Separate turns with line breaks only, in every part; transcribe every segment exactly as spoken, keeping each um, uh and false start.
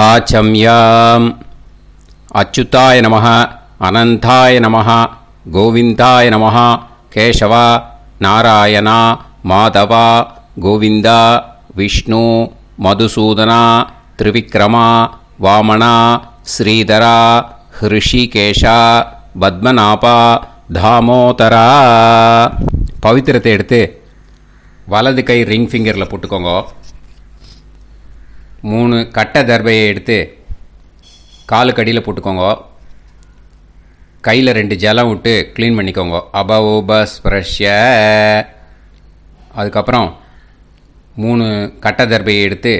महाचम्याम् अच्युताय नमः अनंताय नमः गोविंदाय नमः केशव नारायण माधव गोविंद विष्णु मधुसूदन त्रिविक्रम वामन श्रीधर ऋषिकेश पद्मनाभ दामोदर पवित्रத்தை எடுத்து வலது கை ரிங் ஃபிங்கரில் போட்டுக்கோங்க. மூணு கட்டை தர்பையை எடுத்து காலுக்கடியில் போட்டுக்கோங்க. கையில் ரெண்டு ஜலம் விட்டு க்ளீன் பண்ணிக்கோங்க. அபவோபஸ்பிரஷ்ய. அதுக்கப்புறம் மூணு கட்டை தர்பையை எடுத்து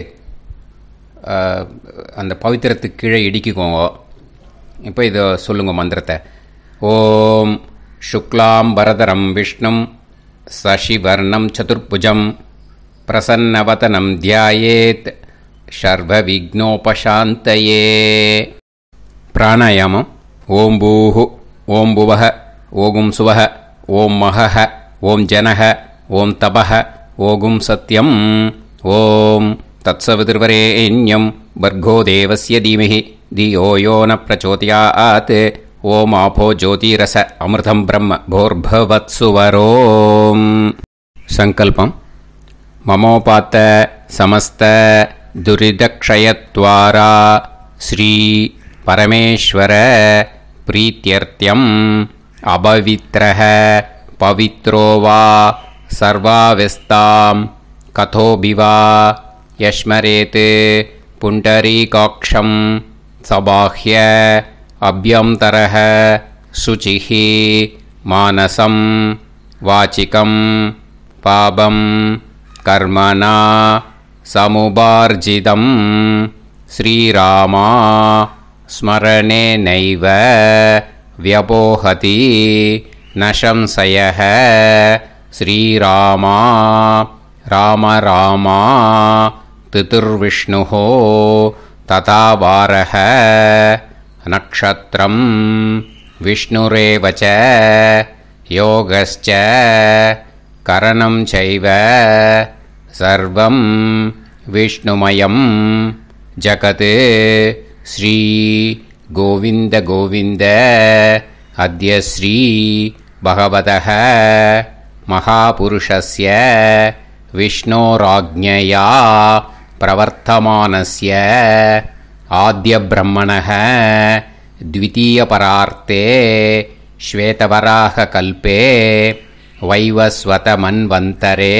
அந்த பவித்திரத்துக்கு கீழே இடிக்கிக்கோங்க. இப்போ இதை சொல்லுங்க மந்திரத்தை. ஓம் சுக்லாம் வரதரம் விஷ்ணும் சசிவர்ணம் சதுர்புஜம் பிரசன்னவதனம் தியாயேத் சர்வ விக்னோபசாந்தயே. பிராணாயாமம். ஓம் பூஹு ஓம் புவஹ ஓகும் சுவஹ ஓம் மஹஹ ஓம் ஜனஹ ஓம் தபஹ ஓகும் சத்யம் ஓம் தத்சவிதுர்வரேண்யம் பர்கோ தேவஸ்ய தீமஹி தியோ யோ ந பிரச்சோதயாத் ஓம் ஆபோ ஜோதிரச அமிர்தம் பிரம்ம போர்பவத்சுவரோம். சங்கல்பம். மமோபாத்த சமஸ்த துரிதக்ஷயத்வாரா ஸ்ரீ பரமேஸ்வர பிரீத்யர்த்தியம் அபவித்ரஹ பவித்ரோ வா சர்வாவஸ்தாம் கதோபிவா யஸ்மரேத் புண்டரீகாக்ஷம் சபாஹ்ய அப்யந்தரஹ சுசிஹி மானசம் வாச்சிகம் பாபம் கர்மணா சமுபார்ஜிதம் ஸ்ரீராமா ஸ்மரணேனைவ வ்யபோஹதி நசம்சயஹ ஸ்ரீராமா ராம ராமா திதிர்விஷ்ணுஹ ததா வாரஹ நக்ஷத்ரம் விஷ்ணுரேவச யோகஸ்ச கரணம் சைவ சர்வம் விஷ்ணுமயம் ஜகத் ஸ்ரீ கோவிந்த கோவிந்த அத்ய ஸ்ரீ பகவதः மகாபுருஷஸ்ய விஷ்ணோராஜ்ஞயா பிரவர்த்தமானஸ்ய ஆத்ய பிரம்மணः த்விதீயபரார்த்தே ஸ்வேதவராக கல்பே வைவஸ்வத மன்வந்தரே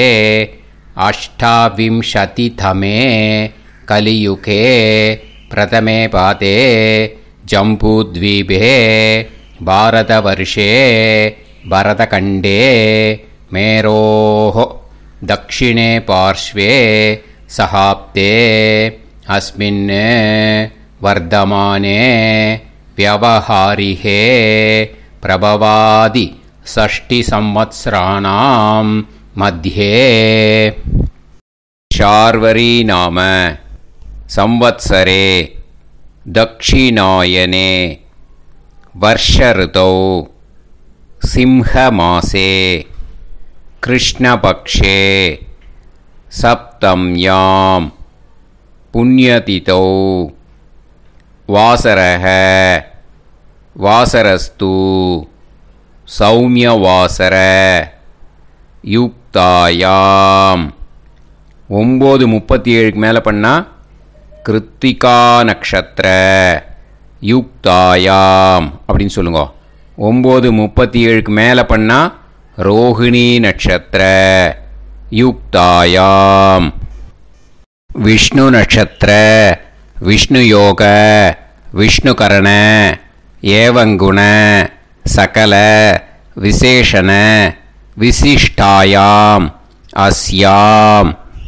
அஷ்டாவிம்சதிதமே கலியுகே பிரதமே பாதே ஜம்பூத்வீபே பாரதவர்ஷே பரதகண்டே மேரோः दक्षिणे पार्श्वे सहाप्ते अस्मिन् वर्धमाने व्यवहारिहे प्रभवादि षष्टिसंवत्सराणां मध्ये शार्वरी नाम संवत्सरे दक्षिणायने वर्षऋतौ सिंहमासे कृष्णपक्षे सप्तम्यां पुण्यतिथौ वासरः वासरस्तु सौम्यवासर युक्तायाम् ஒம்பது முப்பத்தி ஏழுக்கு மேலே பண்ணால் கிருத்திகா நக்ஷத்திர யுக்தாயாம் அப்படின்னு சொல்லுங்க. ஒம்பது முப்பத்தி ஏழுக்கு மேலே பண்ணால் ரோஹிணி நட்சத்திர யுக்தாயாம். விஷ்ணு நட்சத்திர விஷ்ணு யோக விஷ்ணுகரண ஏவங்குண சகல விசேஷண விசிஷ்டாயாம் அஸ்யாம்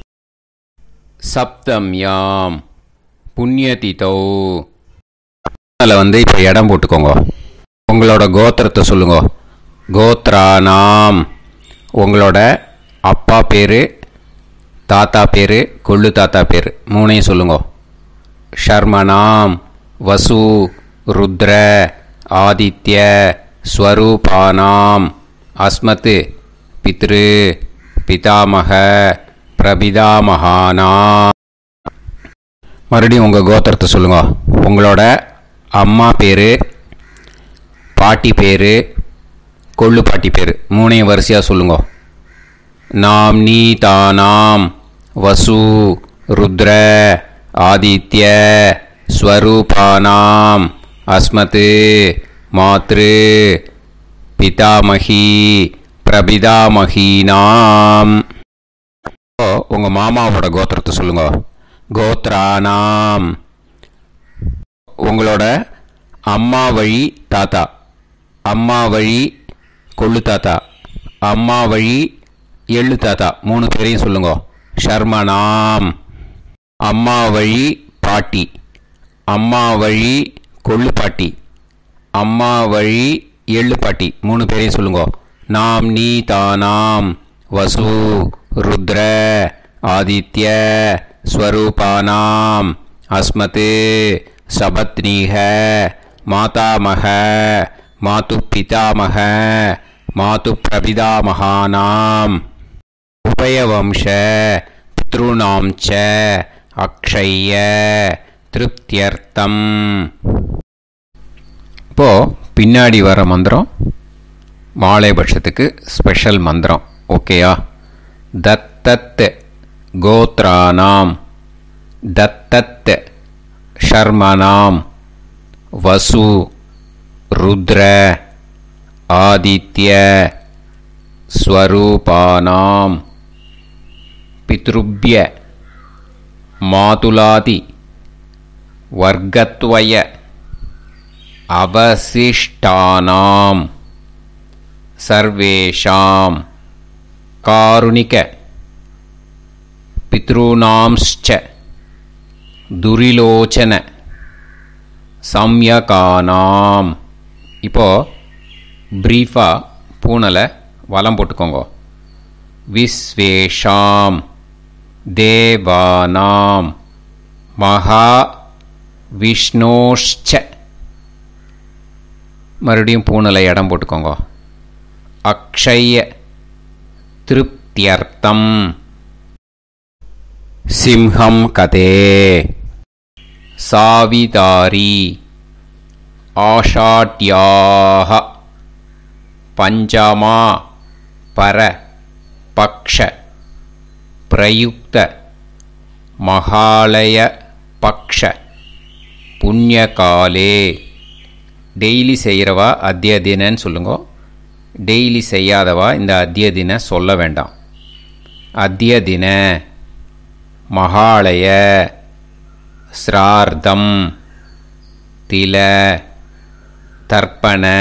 சப்தம்யாம் புண்ணியதிதௌ. அதில் வந்து இப்போ இடம் போட்டுக்கோங்க. உங்களோட கோத்திரத்தை சொல்லுங்க. கோத்ரானாம் உங்களோட அப்பா பேர், தாத்தா பேர், கொள்ளு தாத்தா பேர் மூணையும் சொல்லுங்க. ஷர்மனாம் வசு ருத்ர ஆதித்ய ஸ்வரூபானாம் அஸ்மத் பித்ரு பிதாமக பிரபிதாமகானாம். மறுபடியும் உங்கள் கோத்திரத்தை சொல்லுங்க. உங்களோட அம்மா பேர், பாட்டி பேர், கொள்ளு பாட்டி பேர் மூணையும் வரிசையாக சொல்லுங்க. நாம் நீ தானாம் வசு ருத்ர ஆதித்ய ஸ்வரூபானாம் அஸ்மத் மாத்ரு பிதாமகி பிரபிதாமகீனாம். உங்கள் மாமாவோட கோத்திரத்தை சொல்லுங்க. கோத்ரானாம். உங்களோட அம்மா வழி தாத்தா, அம்மா வழி கொள்ளு தாத்தா, அம்மா வழி எள்ளு தாத்தா மூணு பேரையும் சொல்லுங்க. ஷர்மனாம். அம்மா வழி பாட்டி, அம்மா வழி கொள்ளு பாட்டி, அம்மா வழி எள்ளு பாட்டி மூணு பேரையும் சொல்லுங்க. நாம் நீ தானாம் வசு ருத்ர ஆதித்ய ஸ்வரூபானாம் அஸ்மத் சபத்னீஹ மாதாமக மாது பிதாமக மாது பிரபிதாமகானாம் உபயவம்ச பித்ருணாம் ச அக்ஷய திருப்தியர்த்தம். இப்போது பின்னாடி வர மந்திரம் மாலைபட்சத்துக்கு ஸ்பெஷல் மந்திரம். ஓகேயா? தத்தத் கோத்ரானாம் தத்தத் ஷர்மனாம் வசு ருத்ர ஆதித்ய ஸ்வரூபானாம் பித்ருப்ய மாதுலாதி வர்க்கத்வய அவசிஷ்டானாம் சர்வேஷாம் காருணிக பித்ருணாம்ஸ்ச துரிலோச்சன சம்யகானாம். இப்போது ப்ரீஃபாக பூனலை வலம் போட்டுக்கோங்க. விஸ்வேஷாம் தேவானாம் மகா விஷ்ணோஷ்ச. மறுபடியும் பூனலை இடம் போட்டுக்கோங்க. அக்ஷய திருப்தியர்த்தம். சிம்ஹம் கதே சாவிதாரி ஆஷாட்யாஹ பஞ்சமா பர பக்ஷ பிரயுக்த மகாலய பக்ஷ புண்ணியகாலே. டெய்லி செய்கிறவா அத்திய தினன்னு சொல்லுங்க. டெய்லி செய்யாதவா இந்த அத்திய தின சொல்ல வேண்டாம். அத்திய தின மகாலய ஸ்ரார்த்தம் தில தர்ப்பண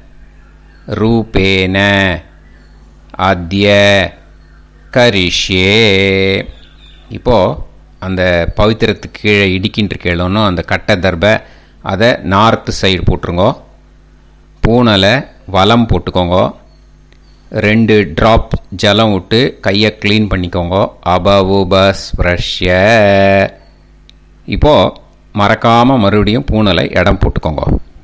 ரூபேன அத்ய கரிஷ்யே. இப்போது அந்த பவித்திரத்துக்கு கீழே இடிக்கின்ற கேளோன்னு அந்த கட்டை தர்ப அதை நார்த்து சைடு போட்டுருங்கோ. பூனலை வலம் போட்டுக்கோங்க. ரெண்டு ட்ராப் ஜலம் விட்டு கையை க்ளீன் பண்ணிக்கோங்க. அபவுபஸ்ப்ரஷ்ய. இப்போது மறக்காமல் மறுபடியும் பூனலை இடம் போட்டுக்கோங்க.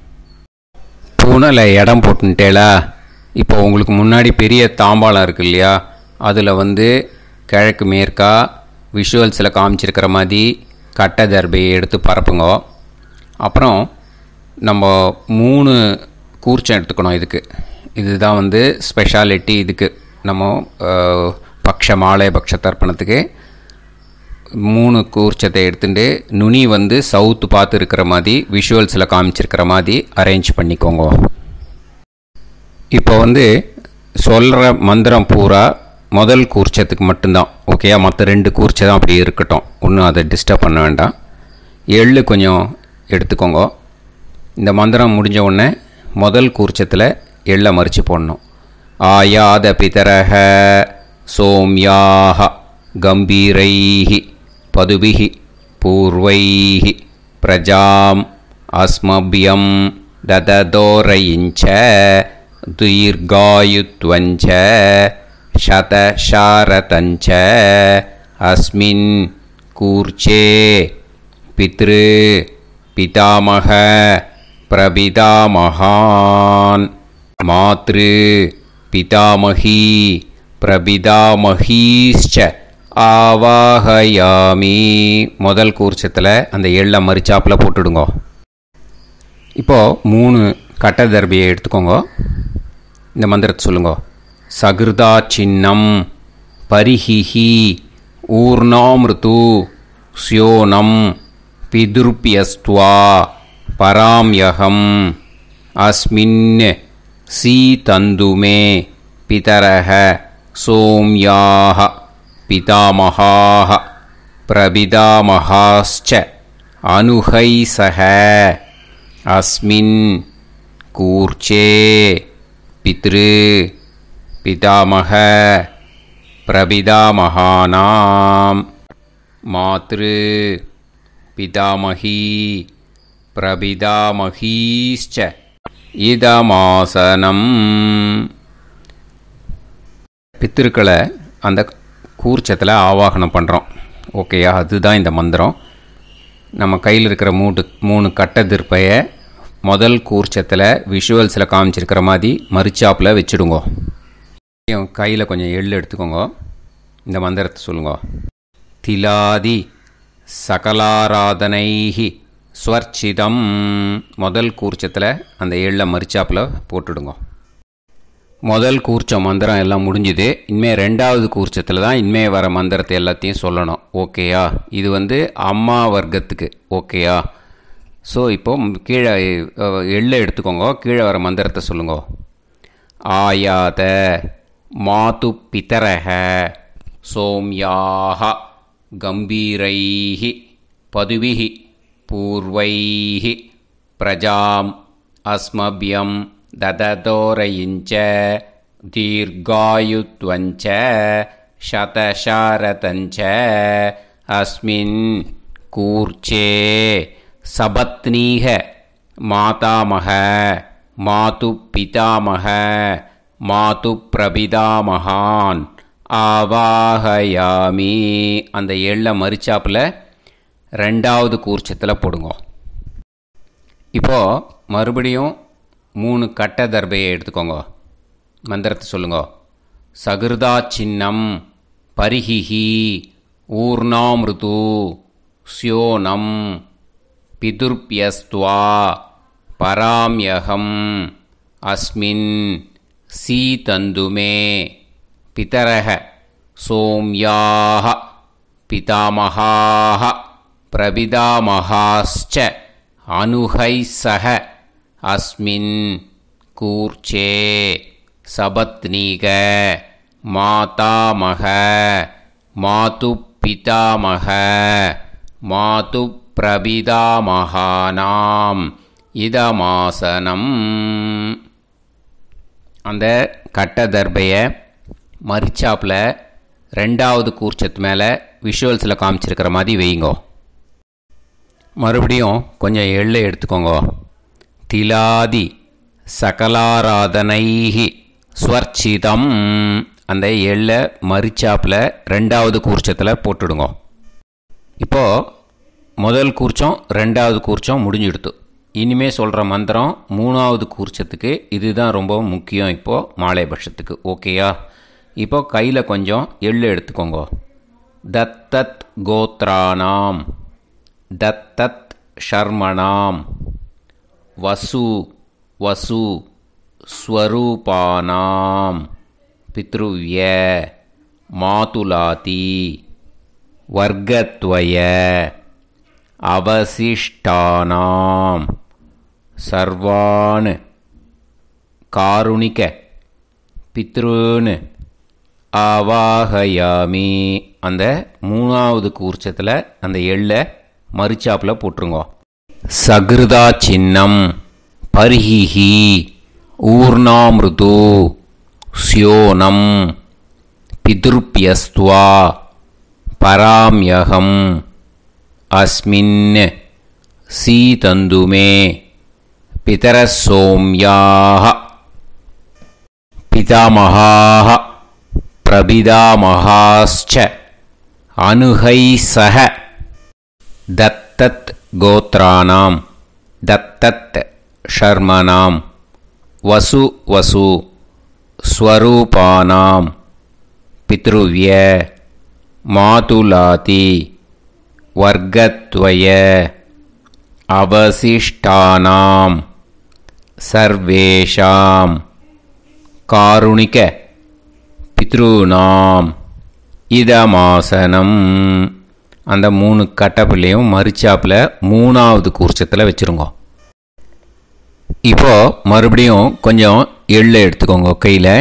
பூனலை இடம் போட்டுட்டேலா. இப்போ உங்களுக்கு முன்னாடி பெரிய தாம்பாளம் இருக்குது இல்லையா, அதில் வந்து கிழக்கு மேற்கா விஷுவல்ஸில் காமிச்சிருக்கிற மாதிரி கட்டை தர்பையை எடுத்து பரப்புங்க. அப்புறம் நம்ம மூணு கூர்ச்சம் எடுத்துக்கணும். இதுக்கு இதுதான் வந்து ஸ்பெஷாலிட்டி. இதுக்கு நம்ம பக்ஷ மாலை பக்ஷ தர்ப்பணத்துக்கு மூணு கூர்ச்சத்தை எடுத்துட்டு நுனி வந்து சவுத்து பார்த்து இருக்கிற மாதிரி விஷுவல்ஸில் காமிச்சிருக்கிற மாதிரி அரேஞ்ச் பண்ணிக்கோங்க. இப்போ வந்து சொல்கிற மந்திரம் பூரா முதல் கூர்ச்சத்துக்கு மட்டும்தான். ஓகேயா? மற்ற ரெண்டு கூர்ச்சை தான் அப்படி இருக்கட்டும். ஒன்றும் அதை டிஸ்டர்ப் பண்ண வேண்டாம். எள்ளு கொஞ்சம் எடுத்துக்கோங்க. இந்த மந்திரம் முடிஞ்ச உடனே முதல் கூர்ச்சத்தில் எள்ளை மறித்து போடணும். ஆயாத பிதரஹ சோம்யாக கம்பீரைஹி பதுபிஹி பூர்வைஹி பிரஜாம் அஸ்மபியம் தததோரயிஞ்ச தீர்காயுத்வஞ்ச சதசாரதஞ்ச அஸ்மின் கூர்ச்சே பித்ரு பிதாமக பிரபிதாமகான் மாத்ரு பிதாமகி பிரபிதாமகீஸ்ச ஆவாஹயாமி. முதல் கூர்ச்சத்தில் அந்த எள்ள மரிச்சாப்பில் போட்டுடுங்க. இப்போது மூணு கட்ட தர்பியை எடுத்துக்கோங்க. இந்த மந்திரத்தை சொல்லுங்க. சகிருதா சின்னம் பரிஹிஹி ஊர்ணாமிருது ஸ்யோனம் பிதுர்பியஸ்துவா பராம்யகம் அஸ்மின் சீதந்துமே பிதரஹ சோம்யாஹ பிதாமஹாஹ பிரபிதாமஹாஸ்ச அனுஹைசஹ அஸ்மின் கூர்ச்சே பித்ரு பிதாமஹ பிரபிதாமஹானாம் மாத்ரு பிதாமஹி பிரபிதாமஹீஸ்ச இதமாசனம். பித்திருக்களை அந்த கூர்ச்சத்தில் ஆவாகனம் பண்ணுறோம். ஓகேயா? அதுதான் இந்த மந்திரம். நம்ம கையில் இருக்கிற மூணு மூணு கட்ட திருப்பையை முதல் கூர்ச்சத்தில் விஷுவல்ஸில் காமிச்சிருக்கிற மாதிரி மரிச்சாப்பில் வச்சுடுங்க. கையில் கொஞ்சம் எள்ளு எடுத்துக்கோங்க. இந்த மந்திரத்தை சொல்லுங்க. திலாதி சகலாராதனைஹி ஸ்வர்ச்சிதம். முதல் கூர்ச்சத்தில் அந்த எள்ளை மரிச்சாப்பில் போட்டுடுங்க. முதல் கூர்ச்ச மந்திரம் எல்லாம் முடிஞ்சுது. இனிமேல் ரெண்டாவது கூர்ச்சத்தில் தான் இனிமேல் வர மந்திரத்தை எல்லாத்தையும் சொல்லணும். ஓகேயா? இது வந்து அம்மா வர்க்கத்துக்கு. ஓகேயா? ஸோ இப்போது கீழே எள்ளை எடுத்துக்கோங்க. கீழே வர மந்திரத்தை சொல்லுங்க. ஆயாத மாது பிதரஹ சோம்யாஹ கம்பீரைஹி பதுவிஹி பூர்வைஹி பிரஜாம் அஸ்மபியம் தததோரயிஞ்ச தீர்காயுத்வஞ்ச சதசாரதஞ்ச அஸ்மின் கூர்ச்சே சபத்னீக மாதாமக மாது பிதாமக மாது பிரபிதாமகான் ஆவாஹயாமி. அந்த எள்ளை மரிச்சாப்பில் ரெண்டாவது கூர்ச்சத்தில் போடுங்க. இப்போது மறுபடியும் மூணு கட்ட தர்பையை எடுத்துக்கோங்க. மந்திரத்தை சொல்லுங்க. சகிருதா சின்னம் பரிஹிஹி ஊர்ணாமிருது ஸ்யோனம் பிதுர்பியஸ்துவா பராம்யகம் அஸ்மின் சீதந்துமே பிதரஹ சோம்யாஹ பிதாமஹாஹ பிரபிதாமஹாஸ்ச அனுஹைசஹ அஸ்மின் கூர்ச்சே சபத்னீக மாதாமக மாது பிதாமக மாது பிரபிதாமகானாம் இதமாசனம். அந்த கட்ட தர்பையை மரிச்சாப்பில் ரெண்டாவது கூர்ச்சத்து மேலே விஷுவல்ஸில் காமிச்சிருக்கிற மாதிரி வைங்கோ. மறுபடியும் கொஞ்சம் எள்ளை எடுத்துக்கோங்க. திலாதி சகலாராதனைஹி ஸ்வர்ச்சிதம். அந்த எள்ளை மரிச்சாப்பில் ரெண்டாவது கூர்ச்சத்தில் போட்டுடுங்க. இப்போது முதல் கூர்ச்சம் ரெண்டாவது கூர்ச்சம் முடிஞ்சுடுத்து. இனிமே சொல்கிற மந்திரம் மூணாவது கூர்ச்சத்துக்கு இதுதான் ரொம்ப முக்கியம் இப்போது மாலைபட்சத்துக்கு. ஓகேயா? இப்போது கையில் கொஞ்சம் எள்ளு எடுத்துக்கோங்க. தத்தத் கோத்ரானாம் தத்தத் ஷர்மணாம் வசு வசு ஸ்வரூபானாம் பித்ருவ்ய மாதுலாதி வர்க்கத்வய அவசிஷ்டானாம் சர்வான் காருணிக பித்ருன்னு ஆவாஹயாமி. அந்த மூணாவது கூர்ச்சத்தில் அந்த எள்ளை மரிச்சாப்பில் போட்டுருங்க. சகிருதா சின்னம் பரிஹிஹி ஊர்ணாமிருது ஸ்யோனம் பிதுர்பியஸ்துவா பராம்யகம் அஸ்மின் சீதந்துமே பிதரசோம்யாஹ பிதாமஹாஹ பிரபிதாமஹாஸ்ச அனுஹைசஹ. தத்தத் கோத்ரானாம் தத்தத் ஷர்மணாம் வசு வசு ஸ்வரூபானாம் பித்ருவ்ய மாதுலாதி வர்க்கத்வய அவசிஷ்டானாம் சர்வேஷாம் காருணிக பித்ருநாம் இதமாசனம். அந்த மூணு கட்டப்பிள்ளையும் மரிச்சாப்பில் மூணாவது கூர்ச்சத்தில் வச்சுருங்க. இப்போது மறுபடியும் கொஞ்சம் எள்ளை எடுத்துக்கோங்க கையில்.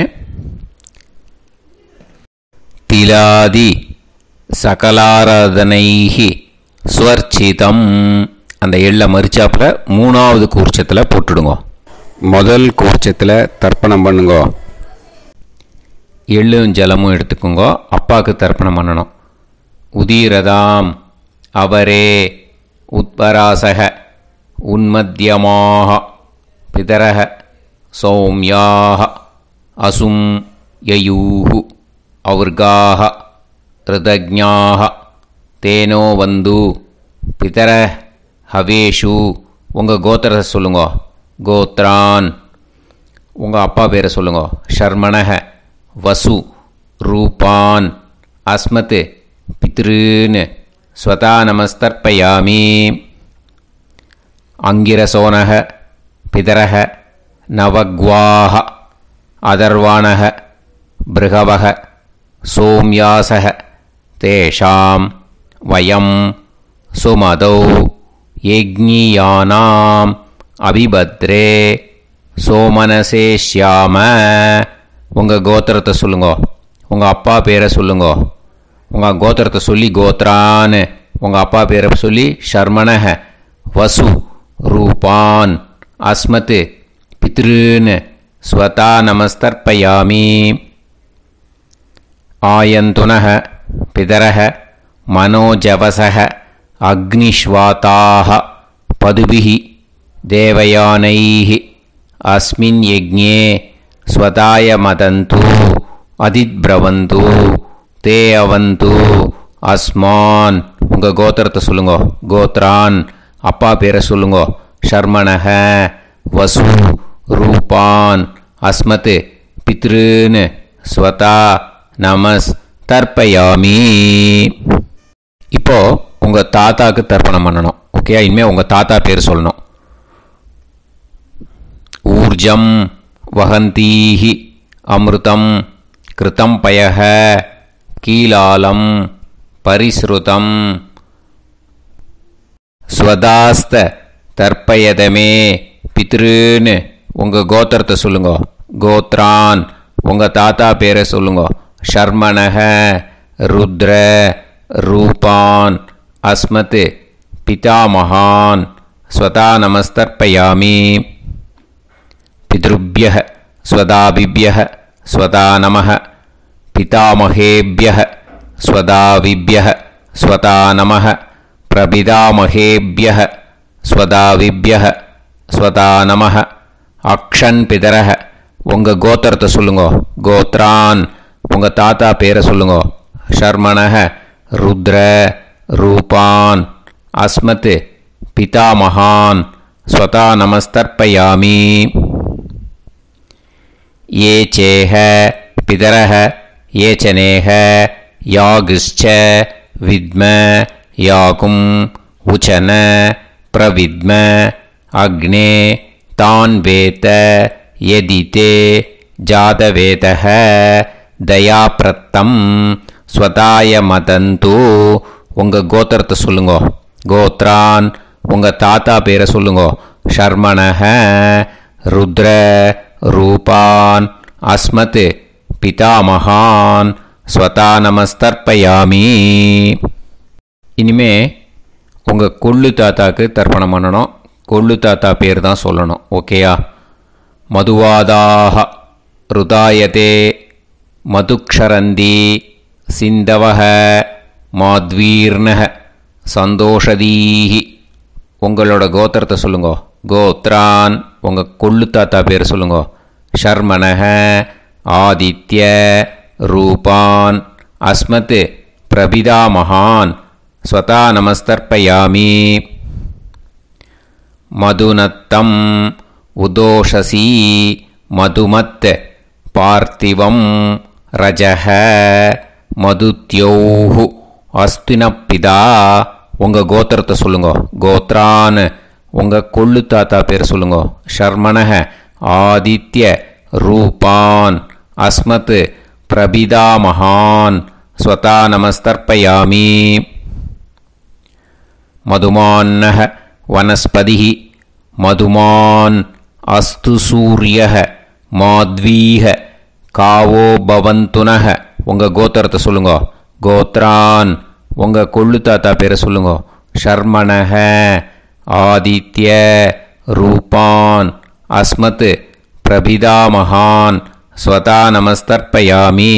திலாதி சகலாராதனைஹி ஸ்வர்ச்சிதம். அந்த எள்ளை மரிச்சாப்பில் மூணாவது கூர்ச்சத்தில் போட்டுடுங்க. முதல் கூர்ச்சத்தில் தர்ப்பணம் பண்ணுங்க. எள்ளும் ஜலமும் எடுத்துக்கோங்க. அப்பாவுக்கு தர்ப்பணம் பண்ணணும். உதீரதாம் அவரே உத்பராசக உன்மத்தியமாக பிதரக சௌமியாக அசும் யயூஹு அவர்காக ரிதஜ்ஞாக தேனோ வந்து பிதர ஹவேஷு. உங்கள் கோத்திரத்தை சொல்லுங்க. கோத்ரான். உங்கள் அப்பா பேரை சொல்லுங்க. ஷர்மணக வசு ரூபான் அஸ்மத் பித்ருன்னு ஸ்வதா நமஸ்தர்ப்பயாமி. அங்கிரசோனக பிதரக நவக்வாஹ அதர்வாணக பிருகவக சோம்யாசக தேஷாம் வயம் சுமதௌ யஜ்ஞியானாம் அபிபத்ரே சோமனசே ஷ்யாம. உங்கள் கோத்திரத்தை சொல்லுங்க. உங்கள் அப்பா பேரை சொல்லுங்க. உங்கள் கோத்திரத்தை சொல்லி கோத்ரான்னு, உங்கள் அப்பா பேரை சொல்லி ஷர்மணக வசு ரூபான் அஸ்மத் பித்ருன்னு ஸ்வதா நமஸ்தர்ப்பயாமி. ஆயந்துனக பிதரக மனோஜவசக அக்னிஷ்வாதாக பதுபிஹி தேவயானைஹி அஸ்மின் யஜ்ஞே ஸ்வதாய மதந்து அதித்ப்ரவந்து தே அவந்து அஸ்மான். உங்கள் கோத்திரத்தை சொல்லுங்க. கோத்ரான். அப்பா பேரை சொல்லுங்க. ஷர்மணக வசு ரூபான் அஸ்மத் பித்ருன்னு ஸ்வதா நமஸ் தர்ப்பயாமி. இப்போது உங்கள் தாத்தாவுக்கு தர்ப்பணம் பண்ணணும். ஓகே, இனிமேல் உங்கள் தாத்தா பேர் சொல்லணும். ஊர்ஜம் வஹந்தீஹி அமிர்தம் கிருதம் பயஹ கீலாலம் பரிஸ்ருதம் ஸ்வதாஸ்த தர்ப்பயதமே பித்ருன்னு. உங்கள் கோத்திரத்தை சொல்லுங்க. கோத்ரான். உங்கள் தாத்தா பேரை சொல்லுங்க. ஷர்மணக ருத்ர ரூபான் அஸ்மத் பிதாமகான் ஸ்வதா நமஸ்தர்ப்பயாமி. பித்ருப்யஹ ஸ்வதாபிப்யஹ ஸ்வதா நமஹ பிதாமகேப்யஹ ஸ்வதாவிப்யஹ ஸ்வதா நமஹ பிரபிதாமகேப்யஹ ஸ்வதாவிப்யஹ ஸ்வதா நமஹ. அக்ஷன் பிதரஹ. உங்கள் கோத்திரத்தை சொல்லுங்க. கோத்ரான். உங்கள் தாத்தா பேரை சொல்லுங்க. ஷர்மணக ருத்ர ரூபான் அஸ்மத் பிதாமகான் ஸ்வதா நமஸ்தர்ப்பயாமி. ये चेह पितरः ये च नेह यागश्च विद्म याकुं उचन प्रविद्म अग्ने तान् वेत यदिते जातवेतः दयाप्रत्तं स्वताय मदन्तु. உங்கள் கோத்திரத்தை சொல்லுங்க. கோத்ரான். உங்கள் தாத்தா பேரை சொல்லுங்க. ஷர்மணக ருத்ர ரூபான் அஸ்மத் பிதாமகான் ஸ்வதா நமஸ்தர்ப்பயாமி. இனிமே உங்கள் கொள்ளு தாத்தாக்கு தர்ப்பணம் பண்ணணும். கொள்ளு தாத்தா பேர் தான் சொல்லணும். ஓகேயா? மதுவாதாக ருதாயதே மதுக்ஷரந்தி சிந்தவஹ மாத்வீர்ணஹ சந்தோஷதீஹி. உங்களோட கோத்திரத்தை சொல்லுங்க. கோத்ரான். உங்கள் கொள்ளு தாத்தா பேர் சொல்லுங்க. ஷர்மணக ஆதித்ய ரூபான் அஸ்மத் பிரபிதாமகான் ஸ்வதா நமஸ்தர்ப்பயாமி. மதுநத்தம் உதோஷசி மதுமத் பார்த்திவம் ரஜஹ மதுத்யோஹு அஸ்தினப்பிதா உங்கள் கோத்திரத்தை சொல்லுங்க. கோத்ரான் உங்கள் கொள்ளு தாத்தா பேர் சொல்லுங்க. ஷர்மணஹ ஆதித்ய ரூபான் அஸ்மத் பிரபிதாமஹான் ஸ்வதா நமஸ்தர்ப்பயாமி. மதுமான்னஹ வனஸ்பதிஹ மதுமான் அஸ்து சூரியஹ மாத்வீஹ காவோ பவந்துனஹ உங்கள் கோத்திரத்தை சொல்லுங்க. கோத்ரான் உங்கள் கொள்ளு தாத்தா பேரை சொல்லுங்க. ஷர்மணஹ ஆதித்ய ரூபான் அஸ்மத் பிரபிதாமஹான் ஸ்வதா நமஸ்தர்ப்பயாமி.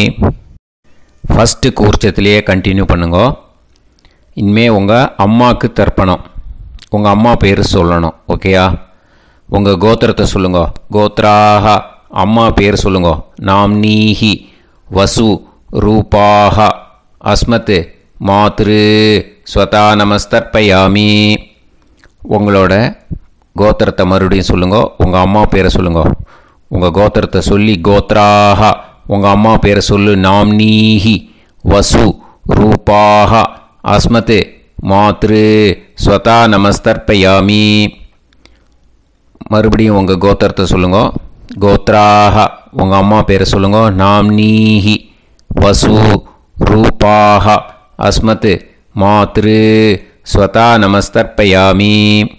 ஃபஸ்ட்டு கூர்ச்சத்திலேயே கண்டினியூ பண்ணுங்க. இனிமே உங்கள் அம்மாவுக்கு தர்ப்பணம். உங்கள் அம்மா பேர் சொல்லணும். ஓகேயா? உங்கள் கோத்திரத்தை சொல்லுங்க. கோத்ராஹ அம்மா பேர் சொல்லுங்க. நாம்னீஹி வசு ரூபாஹ அஸ்மத் மாத்ரு ஸ்வதா நமஸ்தர்ப்பயாமி. உங்களோட கோத்திரத்தை மறுபடியும் சொல்லுங்க. உங்கள் அம்மா பேரை சொல்லுங்க. உங்கள் கோத்திரத்தை சொல்லி கோத்ராஹ உங்கள் அம்மா பேரை சொல்லு. நாம்னீஹி வசு ரூபாஹ அஸ்மத் மாத்ரு ஸ்வதா நமஸ்தர்ப்பயாமி. மறுபடியும் உங்கள் கோத்திரத்தை சொல்லுங்க. கோத்ராஹ உங்கள் அம்மா பேரை சொல்லுங்க. நாம்னீஹி வசு ரூபாஹ அஸ்மத் மாத்ரு ஸ்வதா நமஸ்தர்ப்பயாமி.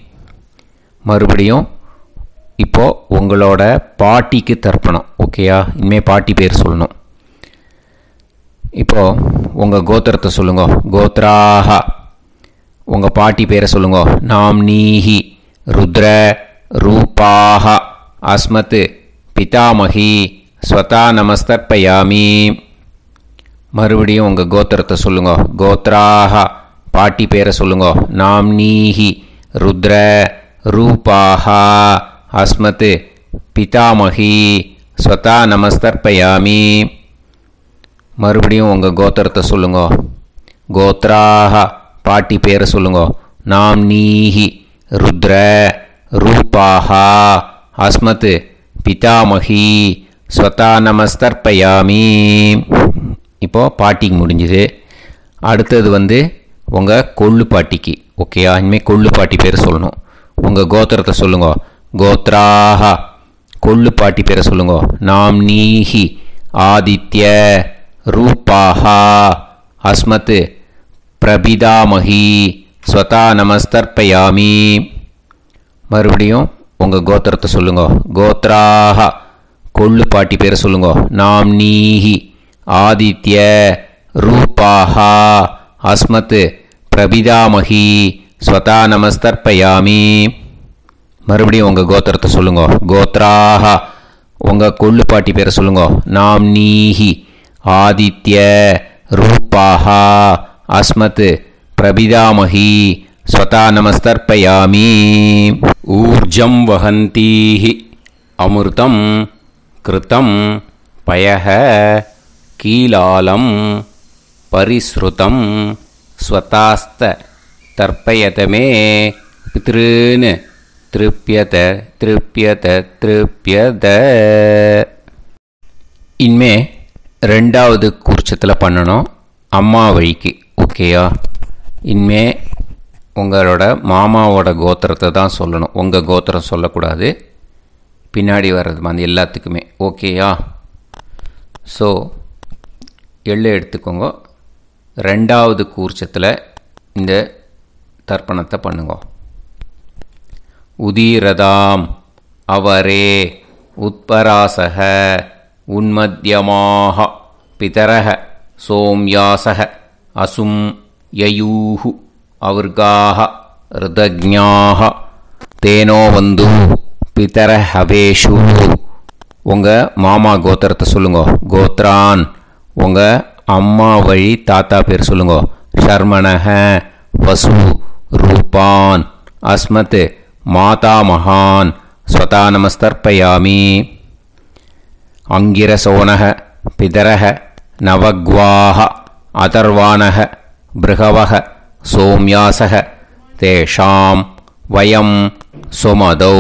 மறுபடியும் இப்போது உங்களோட பாட்டிக்கு தர்ப்பணம். ஓகேயா? இனிமேல் பாட்டி பேர் சொல்லணும். இப்போது உங்கள் கோத்திரத்தை சொல்லுங்க. கோத்ராஹ உங்கள் பாட்டி பேரை சொல்லுங்க. நாம்னீஹி ருத்ர ரூபாஹ அஸ்மத் பிதாமஹி ஸ்வதா நமஸ்தர்ப்பயாமி. மறுபடியும் உங்கள் கோத்திரத்தை சொல்லுங்க. கோத்ராஹ பாட்டி பேரை சொல்லுங்க. நாம்னீஹி ருத்ர ரூபாஹ அஸ்மத் பிதாமஹி ஸ்வதா நமஸ்தர்ப்பயாமி. மறுபடியும் உங்கள் கோத்திரத்தை சொல்லுங்க. கோத்ராஹ பாட்டி பேரை சொல்லுங்க. நாம்னீஹி ருத்ர ரூபாஹ அஸ்மத் பிதாமஹி ஸ்வதா நமஸ்தர்ப்பயாமி. இப்போது பாட்டிக்கு முடிஞ்சுது. அடுத்தது வந்து உங்கள் கொள்ளு பாட்டிக்கு. ஓகேயா? இனிமேல் கொள்ளு பாட்டி பேர் சொல்லணும். உங்கள் கோத்திரத்தை சொல்லுங்க. கோத்ராஹ கொள்ளு பாட்டி பேரை சொல்லுங்க. நாம்னீஹி ஆதித்ய ரூபாஹ அஸ்மத் பிரபிதாமஹி ஸ்வதா நமஸ்தர்ப்பயாமி. மறுபடியும் உங்கள் கோத்திரத்தை சொல்லுங்க. கோத்ராஹ கொள்ளு பாட்டி பேரை சொல்லுங்க. நாம்னீஹி ஆதித்ய ரூபாஹ அஸ்மத் பிரபிதாமஹி ஸ்வதா நமஸ்தர்ப்பயாமி. மறுபடியும் உங்கள் கோத்திரத்தை சொல்லுங்க. கோத்ராஹ உங்கள் கொள்ளு பாட்டி பேரை சொல்லுங்க. நாம்னீஹி ஆதித்ய ரூபாஹ அஸ்மத் பிரபிதாமஹி ஸ்வதா நமஸ்தர்ப்பயாமி. ஊர்ஜம் வஹந்தீஹி அமிர்தம் கிருதம் பயஹ கீலாலம் பரிஸ்ருதம் ஸ்வதாஸ்த தர்ப்பயதமே பித்ருன் திருப்யத திருப்யத திருப்யத. இனிமே ரெண்டாவது கூர்ச்சத்தில் பண்ணணும். அம்மா வழிக்கு. ஓகேயா? இனிமே உங்களோட மாமாவோட கோத்திரத்தை தான் சொல்லணும். உங்கள் கோத்திரம் சொல்லக்கூடாது. பின்னாடி வர்றது மாதிரி எல்லாத்துக்குமே. ஓகேயா? ஸோ எள்ளு எடுத்துக்கோங்க. ரெண்டாவது கூர்ச்சத்தில் இந்த தர்ப்பணத்தை பண்ணுங்க. உதீரதாம் அவரே உத்பராசக உன்மத்யமாக பிதரக சோம்யாசக அசும் யயூஹு அவர்காக ருதஜ்ஞாக தேனோ வந்து பிதர ஹவேஷு. உங்கள் மாமா கோத்திரத்தை சொல்லுங்க. கோத்ரான் உங்கள் அம்மா வழி தாத்தா பேர் சொல்லுங்க. ஷர்மணஹ வசு ரூபான் அஸ்மத் மாதாமஹான் ஸ்வதா நமஸ்தர்ப்பயாமி. அங்கிரசோனஹ பிதரஹ நவக்வாஹ அதர்வாணஹ பிருகவஹ சோம்யாசஹ தேஷாம் வயம் சுமதௌ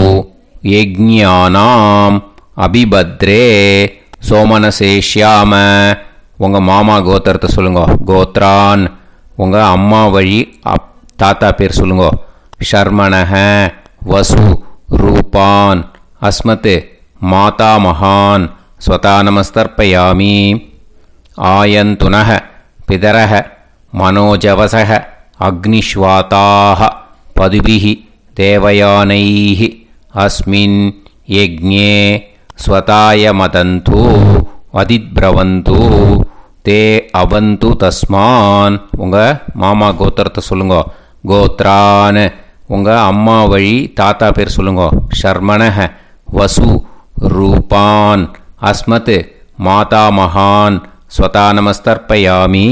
யஜ்ஞானாம் அபிபத்ரே சோமனசேஷ்யாம உங்கள் மாமா கோத்திரத்தை சொல்லுங்க. கோத்ரான் உங்கள் அம்மா வழி அப் தாத்தா பேர் சொல்லுங்க. ஷர்மணஹ வசு ரூபான் அஸ்மத் மாதாமகான் ஸ்வதானமஸ்தர்ப்பயாமி. ஆயந்துனஹ பிதரஹ மனோஜவசஹ அக்னிஷ்வாதாஹ பதுபிஹி தேவயானைஹ அஸ்மின் யஜ்ஞே ஸ்வதாய மதந்து அதித்பிரவந்து தே அவந்து தஸ்மான். உங்கள் மாமா கோத்திரத்தை சொல்லுங்க. கோத்ரான் உங்கள் அம்மா வழி தாத்தா பேர் சொல்லுங்க. ஷர்மணஹ வசு ரூபான் அஸ்மத் மாதாமகான் ஸ்வதானமஸ்தர்ப்பயாமி.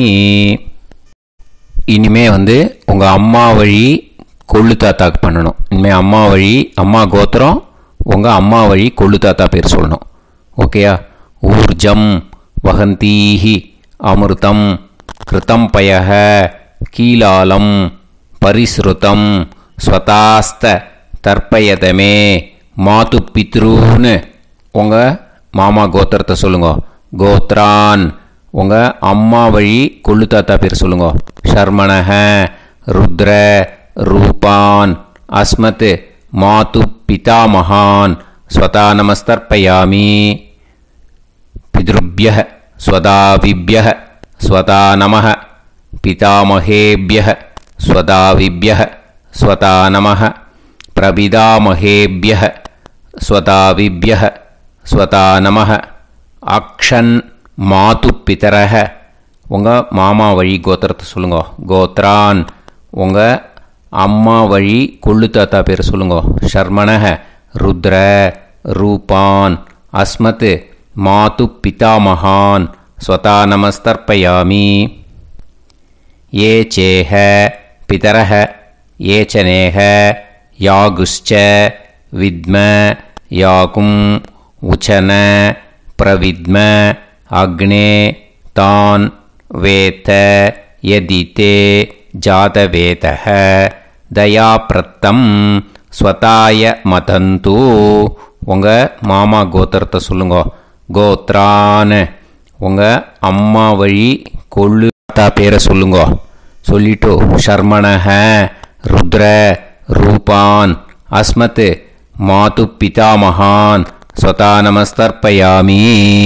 இனிமே வந்து உங்கள் அம்மா வழி கொள்ளு தாத்தாக்கு பண்ணணும். இனிமேல் அம்மா வழி அம்மா கோத்திரம் உங்கள் அம்மா வழி கொள்ளு தாத்தா பேர் சொல்லணும். ஓகேயா? ஊர்ஜம் வகந்தீஹி அமிர்தம் கிருதம் பயஹ கீலாலம் பரிஸ்ருதம் ஸ்வதாஸ்த தர்ப்பயதமே மாது பித்ரூன்னு உங்கள் மாமா கோத்திரத்தை சொல்லுங்க. கோத்ரான் உங்கள் அம்மா வழி கொள்ளு தாத்தா பேர் சொல்லுங்க. ஷர்மணஹ ருத்ர ரூபான் அஸ்மத் மாது பிதாமகான் ஸ்வதானமஸ்தர்ப்பயாமி. பித்ருப்யஹ ஸ்வதாவிப்யஹ ஸ்வதாநமஹ பிதாமகேப்யஹ ஸ்வதாவிப்யஹ ஸ்வதாநமஹ பிரபிதாமகேப்யஹ ஸ்வதாவிப்யஹ ஸ்வதாநமஹ. அக்ஷன் மாது பிதரஹ உங்கள் மாமா வழி கோத்திரத்தை சொல்லுங்க. கோத்ரான் உங்கள் அம்மா வழி கொள்ளு தாத்தா பேர் சொல்லுங்க. ஷர்மணஹ ருத்ர ரூபான் அஸ்மத் மாது பிதாமகான் ஸ்வதானமஸ்தர்ப்பயாமி. ஏ சேஹ பிதரஹ ஏச்சனேஹ யாகுஷ்ச வித்ம யாகும் உச்சன பிரவித்ம அக்னே தான் வேத யதிதே ஜாதவேதஹ தயாப்ரத்தம் ஸ்வதாய மதந்து. உங்கள் மாமா கோத்திரத்தை சொல்லுங்க. கோத்ரான் உங்கள் அம்மா வழி கொள்ளு தாத்தா பேரை சொல்லுங்க. சொல்லிட்டு ஷர்மணஹ ருத்ர ரூபான் அஸ்மத் மாது பிதாமகான் ஸ்வதானமஸ்தர்ப்பயாமி.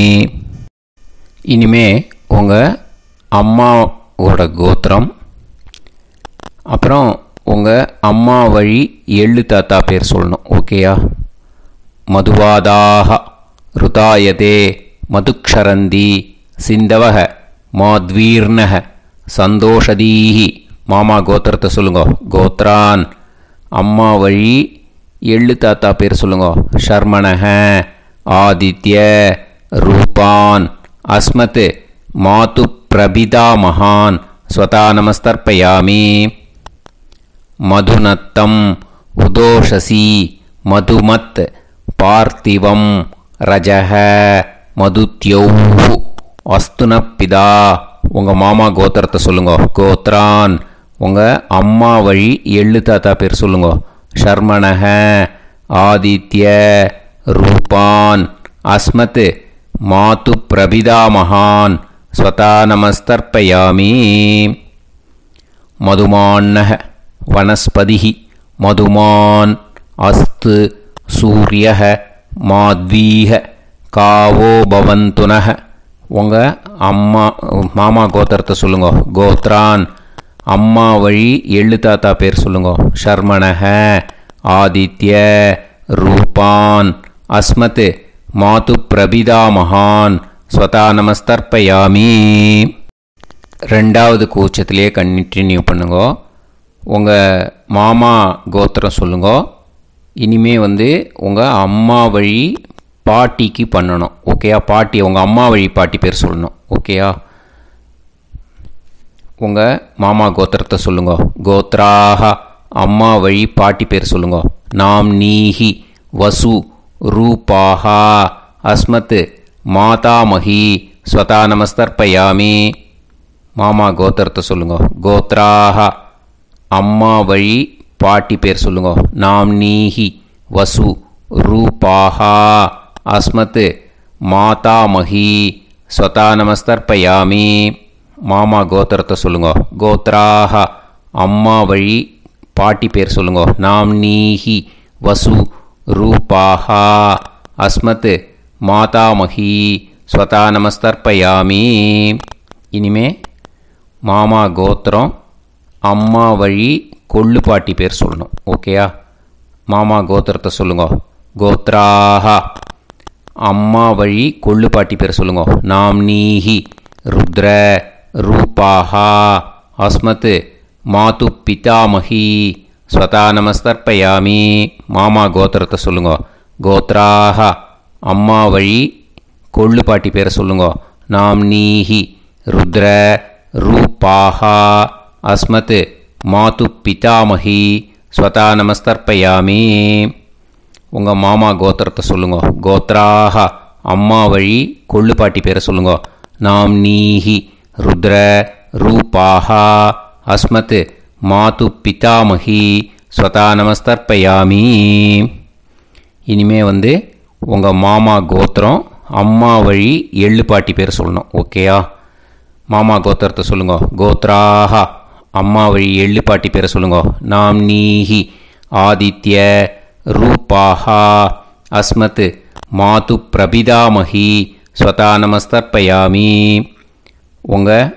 இனிமே உங்கள் அம்மாவோட கோத்திரம் அப்புறம் உங்கள் அம்மா வழி எள்ளு தாத்தா பேர் சொல்லணும். ஓகேயா? மதுவாதாக ருதாயதே மதுக்ஷரந்தி சிந்தவக மாத்வீர்ணக சந்தோஷதீஹி. மாமா கோத்திரத்தை சொல்லுங்க. கோத்ரான் அம்மா வழி எள்ளு தாத்தா பேர் சொல்லுங்க. ஷர்மணஹ ஆதித்ய ரூபான் அஸ்மத் மாது பிரபிதாமகான் ஸ்வதானமஸ்தர்ப்பயாமி. மதுநத்தம் உதோஷசி மதுமத் பார்த்திவம் ரஜஹ மதுத்யௌஹு அஸ்துனப்பிதா. உங்கள் மாமா கோத்திரத்தை சொல்லுங்க. கோத்ரான் உங்கள் அம்மா வழி எள்ளு தாத்தா பேர் சொல்லுங்க. ஷர்மணஹ ஆதித்ய ரூபான் அஸ்மத் மாது பிரபிதாமகான் ஸ்வதானமஸ்தர்ப்பயாமி. மதுமான்னஹ வனஸ்பதிஹி மதுமான் அஸ்து சூரியஹ மாத்வீஹ காவோ பவந்துனஹ. உங்கள் அம்மா மாமா கோத்திரத்தை சொல்லுங்க. கோத்ரான் அம்மா வழி எள்ளு தாத்தா பேர் சொல்லுங்க. ஷர்மணஹ ஆதித்ய ரூபான் அஸ்மத் மாது பிரபிதாமகான் ஸ்வதானமஸ்தர்ப்பயாமி. ரெண்டாவது கூச்சத்திலே கண்டினியூ பண்ணுங்க. உங்கள் மாமா கோத்திரம் சொல்லுங்க. இனிமே வந்து உங்கள் அம்மா வழி பாட்டிக்கு பண்ணணும். ஓகேயா? பாட்டி உங்கள் அம்மா வழி பாட்டி பேர் சொல்லணும். ஓகேயா? உங்கள் மாமா கோத்திரத்தை சொல்லுங்க. கோத்ராக அம்மா வழி பாட்டி பேர் சொல்லுங்க. நாம் நீஹி வசு ரூபாஹா அஸ்மத் மாதாமகி ஸ்வதானமஸ்தர்ப்பயாமி. மாமா கோத்திரத்தை சொல்லுங்க. கோத்ராக அம்மா வழி பாட்டி பேர் சொல்லுங்க. நாம் நீஹி வசு ரூபாஹா அஸ்மத் மாதாமகி ஸ்வதா நமஸ்தர்ப்பயாமி. மாமா கோத்திரத்தை சொல்லுங்க. கோத்ராஹ அம்மா வழி பாட்டி பேர் சொல்லுங்க. நாம்னீஹி வசு ரூபாஹா அஸ்மத் மாதாமஹி ஸ்வதா நமஸ்தர்ப்பயாமி. இனிமே மாமா கோத்திரம் அம்மா வழி கொள்ளு பாட்டி பேர் சொல்லணும். ஓகேயா? மாமா கோத்திரத்தை சொல்லுங்க. கோத்ராஹ அம்மா வழி கொள்ளு பாட்டி பேர் சொல்லுங்க. நாம்னீஹி ருத்ர ரூபாஹா அஸ்மத் மாது பிதாமஹி ஸ்வதா நமஸ்தர்ப்பயாமி. மாமா கோத்திரத்தை சொல்லுங்க. கோத்ராஹ அம்மா வழி கொள்ளு பாட்டி பேரை சொல்லுங்க. நாம்னீஹி ருத்ர ரூபாஹா அஸ்மத் மாது பிதாமஹி ஸ்வதா நமஸ்தர்ப்பயாமி. உங்கள் மாமா கோத்திரத்தை சொல்லுங்க. கோத்ராஹ அம்மா வழி கொள்ளு பாட்டி பேரை சொல்லுங்க. நாம்னீஹி ருத்ர ரூபாஹா அஸ்மத் மாது பிதாமஹி ஸ்வதா நமஸ்தர்ப்பயாமி. இனிமே வந்து உங்கள் மாமா கோத்திரம் அம்மா வழி எள்ளு பாட்டி பேர் சொல்லணும். ஓகேயா? மாமா கோத்திரத்தை சொல்லுங்க. கோத்ராஹ அம்மா வழி எள்ளு பாட்டி பேரை சொல்லுங்க. நாம்னீஹி ஆதித்ய ரூபாஹா அஸ்மத் மாது பிரபிதாமஹி ஸ்வதா நமஸ்தர்ப்பயாமி. உங்கள்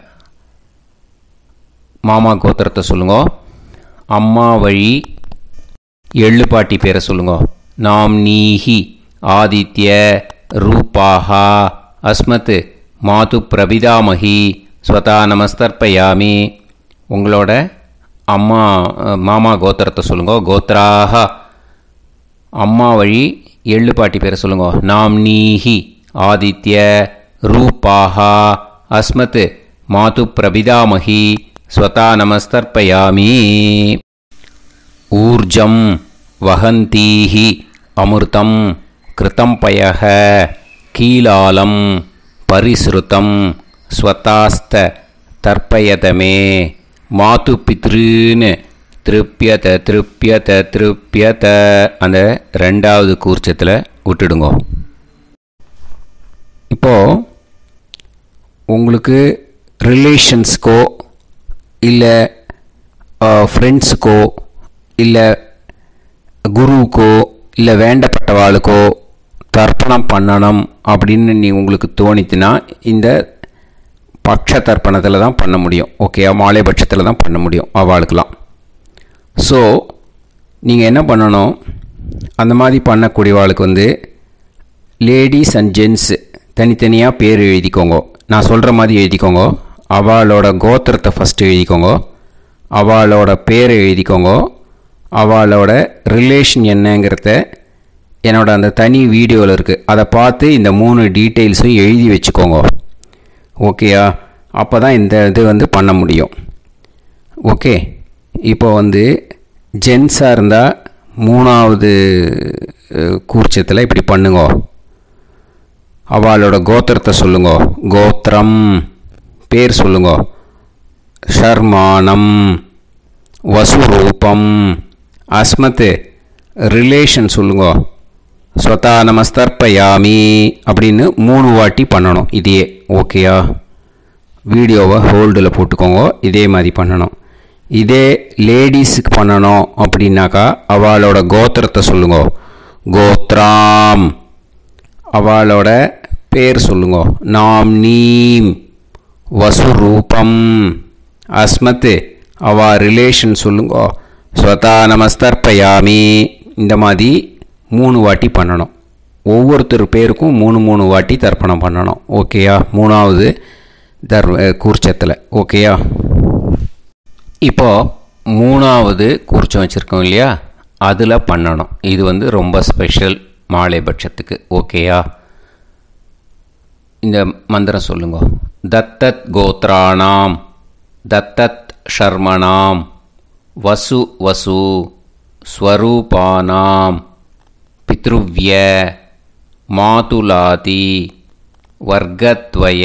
மாமா கோத்திரத்தை சொல்லுங்க. அம்மா வழி எள்ளு பாட்டி பேரை சொல்லுங்க. நாம்னீஹி ஆதித்ய ரூபாஹா அஸ்மத் மாது பிரபிதாமஹி ஸ்வதா நமஸ்தர்ப்பயாமி. உங்களோட அம்மா மாமா கோத்திரத்தை சொல்லுங்க. கோத்ராஹ அம்மா வழி எள்ளு பாட்டி பேரை சொல்லுங்க. நாம்னீஹி ஆதித்ய ரூபாஹா அஸ்மத் மாது பிரபிதாமஹி ஸ்வதா நமஸ்தர்ப்பயாமி. ஊர்ஜம் வஹந்தீஹி அமிர்தம் கிருதம் பயஹ கீலாலம் பரிஸ்ருதம் ஸ்வதாஸ்த தர்ப்பயதமே மாது பித்ருன்னு திருப்பியத திருப்பியத திருப்பியத அந்த ரெண்டாவது கூர்ச்சத்தில் விட்டுடுங்க. இப்போது உங்களுக்கு ரிலேஷன்ஸுக்கோ இல்லை ஃப்ரெண்ட்ஸுக்கோ இல்லை குருவுக்கோ இல்லை வேண்டப்பட்டவாளுக்கோ தர்ப்பணம் பண்ணணும் அப்படின்னு நீ உங்களுக்கு தோணித்துனா இந்த பட்ச தர்ப்பணத்தில் தான் பண்ண முடியும். ஓகே? மாலை பட்சத்தில் தான் பண்ண முடியும் அவளுக்கெல்லாம். ஸோ நீங்கள் என்ன பண்ணணும், அந்த மாதிரி பண்ணக்கூடியவாளுக்கு வந்து லேடிஸ் அண்ட் ஜென்ஸு தனித்தனியாக பேர் எழுதிக்கோங்க. நான் சொல்கிற மாதிரி எழுதிக்கோங்க. அவளோட கோத்திரத்தை ஃபஸ்ட்டு எழுதிக்கோங்க. அவளோட பேரை எழுதிக்கோங்க. அவளோட ரிலேஷன் என்னங்கிறத என்னோட அந்த தனி வீடியோவில் இருக்குது, அதை பார்த்து இந்த மூணு டீட்டெயில்ஸும் எழுதி வச்சுக்கோங்க. ஓகேயா? அப்போ தான் இந்த இது வந்து பண்ண முடியும். ஓகே? இப்போ வந்து ஜென்ஸாக இருந்தால் மூணாவது கூர்ச்சத்தில் இப்படி பண்ணுங்க. அவளோட கோத்திரத்தை சொல்லுங்க. கோத்திரம் பேர் சொல்லுங்க. ஷர்மானம் வசுரூபம் அஸ்மத் ரிலேஷன் சொல்லுங்க. ஸ்வதா நமஸ்தர்ப்பயாமி அப்படின்னு மூணு வாட்டி பண்ணணும். இதையே ஓகேயா? வீடியோவை ஹோல்டில் போட்டுக்கோங்க. இதே மாதிரி பண்ணணும். இதே லேடிஸுக்கு பண்ணணும் அப்படின்னாக்கா அவளோட கோத்திரத்தை சொல்லுங்க. கோத்ராம் அவளோட பேர் சொல்லுங்க. நாம்னீம் வசுரூபம் அஸ்மத் அவ ரிலேஷன் சொல்லுங்க. ஸ்வதா நமஸ்தர்ப்பயாமி. இந்த மாதிரி மூணு வாட்டி பண்ணணும். ஒவ்வொருத்தர் பேருக்கும் மூணு மூணு வாட்டி தர்ப்பணம் பண்ணணும். ஓகேயா? மூணாவது தர் கூர்ச்சத்தில். ஓகேயா? இப்போது மூணாவது கூர்ச்சம் வச்சுருக்கோம் இல்லையா, அதில் பண்ணணும். இது வந்து ரொம்ப ஸ்பெஷல் மாலை பட்சத்துக்கு. ஓகேயா? இந்த மந்திரம் சொல்லுங்க. தத்தத் கோத்ராணாம் தத்தத் ஷர்மணாம் வசு வசு ஸ்வரூபானாம் பித்ருவ்ய மாதுலாதி வர்க்கத்வய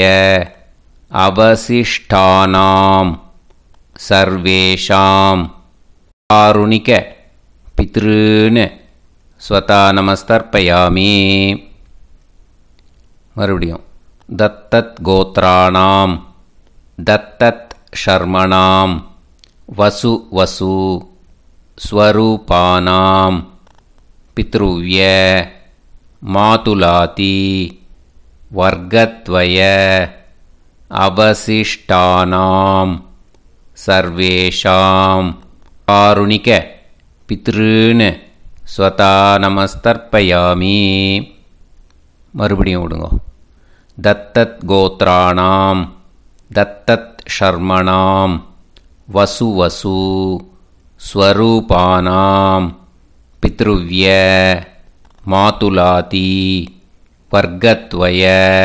அவசிஷ்டானாம் சர்வேஷாம் காருணிக பித்ருன்னு ஸ்வதா நமஸ்தர்ப்பயாமி. மறுபடியும் दत्तत् गोत्राणां दत्तत् शर्मणां वसु वसु स्वरूपानां पितृव्य मातुलाति वर्गद्वय अवशिष्टानां सर्वेषां कारुणिक पितॄन् स्वता नमस्तर्पयामि. மறுபடியும் விடுங்க. दत्तत् गोत्राणां दत्तत् शर्मणां वसु वसु स्वरूपानां पितृव्य मातुलाति वर्गद्वय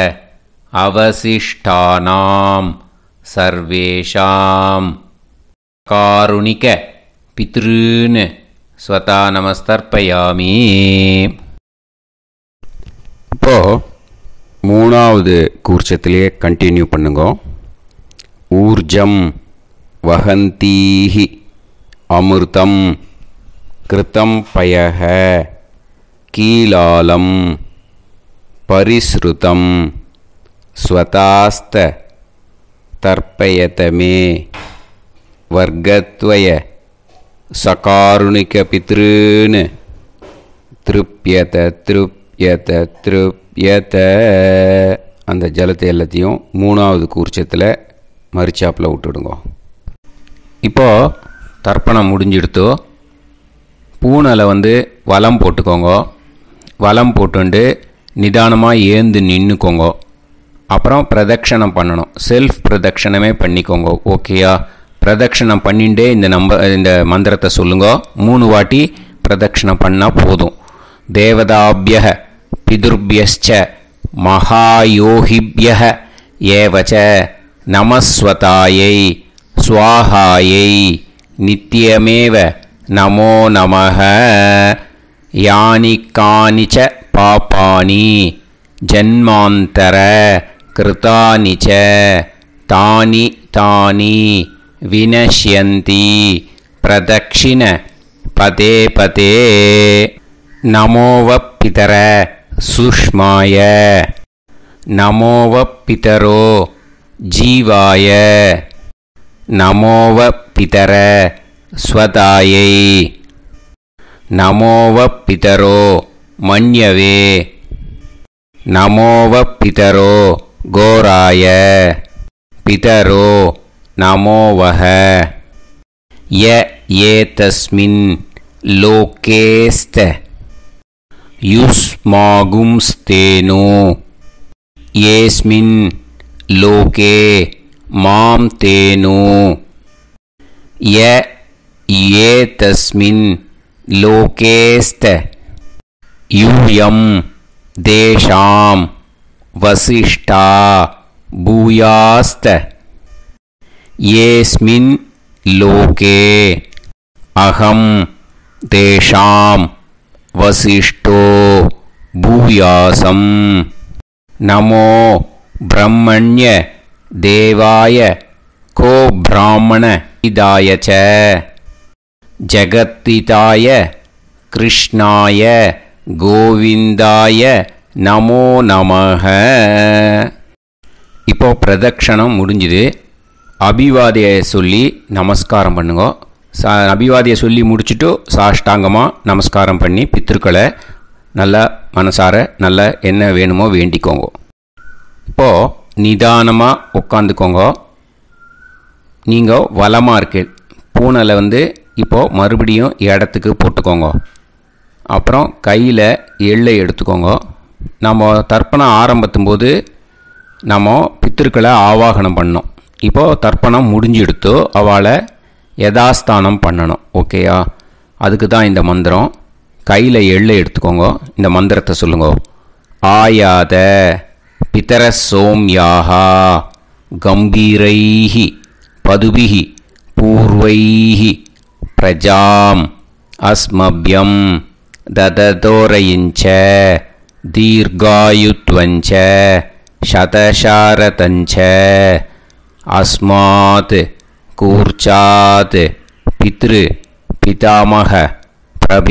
अवशिष्टानां सर्वेषां कारुणिक पितॄन् स्वता नमस्तर्पयामि. இப்போ மூணாவது கூர்ச்சத்திலே கண்டினியூ பண்ணுங்க. ஊர்ஜம் வஹந்தீஹி அமிர்தம் கிருதம் பயஹ கீலாலம் பரிஸ்ருதம் ஸ்வதாஸ்த தர்ப்பயதமே வர்கத்வய சகாருணிக பித்ருன் திருப்யத திருப்யத திருப்யத. அந்த ஜலத்தை எல்லாத்தையும் மூணாவது கூர்ச்சத்தில் மரிச்சாப்பில் விட்டுடுங்க. இப்போது தர்ப்பணம் முடிஞ்சிடுத்தோ பூனலை வந்து வலம் போட்டுக்கோங்க. வலம் போட்டுண்டு நிதானமாக ஏந்து நின்றுக்கோங்க. அப்புறம் பிரதட்சணம் பண்ணணும். செல்ஃப் பிரதட்சணமே பண்ணிக்கோங்க. ஓகேயா? பிரதட்சணம் பண்ணிண்டே இந்த நம்ப இந்த மந்திரத்தை சொல்லுங்க. மூணு வாட்டி பிரதட்சணம் பண்ணால் போதும். தேவதாபிய பிதுர்பியச்ச மகாயோகிபிய ஏவச்ச நமஸ்வதாயை ஸ்வாஹாயை நித்யமேவ நமோ நமஹ. யானி கானிச்ச பாபானி ஜன்மாந்தர கிருதானி ச தானி தானி வினஷ்யந்தி பிரதக்ஷிண பதே பதே. நமோவ பிதர சுஷ்மாய நமோவ பிதரோ ஜீவாய நமோவ பிதர ஸ்வதாயை நமோவ பிதரோ மன்யவே நமோவ பிதரோ கோராய பிதரோ நமோவஹ. ய ஏதஸ்மின் லோகேஸ்த யுஸ்மாகும்ஸ்தேனோ ஏஸ்மின் லோகே மாம் தேனோ. ய ஏதஸ்மின் லோகேஸ்த யூயம் தேஷாம் வசிஷ்டா பூயாஸ்த. ஏஸ்மின் லோகே அகம் தேஷாம் வசிஷ்டோ பூயாசம். நமோ பிரம்மண்ய தேவாய கோ பிராமண இதாய ச ஜகத்திதாய கிருஷ்ணாய கோவிந்தாய நமோ நமஹ. இப்போ பிரதட்சணம் முடிஞ்சுது. அபிவாதியை சொல்லி நமஸ்காரம் பண்ணுங்க. சா அபிவாதியை சொல்லி முடிச்சுட்டு சாஷ்டாங்கமாக நமஸ்காரம் பண்ணி பித்திருக்களை நல்லா மனசார நல்லா என்ன வேணுமோ வேண்டிக்கோங்க. இப்போது நிதானமாக உட்காந்துக்கோங்க. நீங்கள் வலமாக இருக்கு பூனலை வந்து இப்போது மறுபடியும் இடத்துக்கு போட்டுக்கோங்க. அப்புறம் கையில் எள்ளை எடுத்துக்கோங்க. நம்ம தர்ப்பணம் ஆரம்பத்தும் போது நம்ம பித்திருக்களை ஆவாகனம் பண்ணோம். இப்போது தர்ப்பணம் முடிஞ்செடுத்தோ அவளை யதாஸ்தானம் பண்ணணும். ஓகேயா? அதுக்கு தான் இந்த மந்திரம். கையில் எள்ளை எடுத்துக்கோங்க. இந்த மந்திரத்தை சொல்லுங்க. ஆயாத பிதர சோம்யாஹா கம்பீரைஹி பதுபிஹி பூர்வைஹி பிரஜாம் அஸ்மப்யம் தததோரயிஞ்ச தீர்காயுத்வஞ்ச சதசாரதஞ்ச அஸ்மாத் கூர்ச்சாத் பித்ரு பிதாமக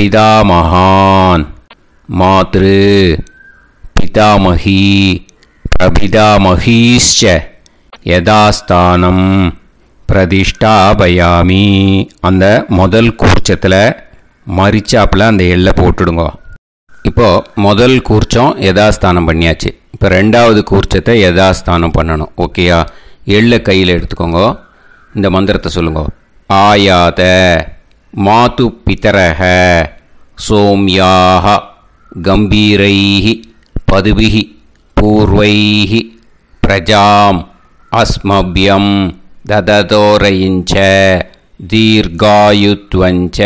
பிரபிதாமகான் மாத்ரு பிதாமகி பிரபிதாமஹீश्च யதாஸ்தானம் பிரதிஷ்டாபயாமி. அந்த முதல் கூர்ச்சத்தில் மரிச்சாப்பில் அந்த எள்ளை போட்டுடுங்க. இப்போது முதல் கூர்ச்சம் யதாஸ்தானம் பண்ணியாச்சு. இப்போ ரெண்டாவது கூர்ச்சத்தை யதாஸ்தானம் பண்ணணும். ஓகேயா? எள்ளை கையில் எடுத்துக்கோங்க. இந்த மந்திரத்தை சொல்லுங்க. ஆயாத மாது பிதரஹ சோம்யாக கம்பீரைஹி பதுபிஹி பூர்வைஹி பிரஜாம் அஸ்மபியம் தததோரயிஞ்ச தீர்காயுத்வஞ்ச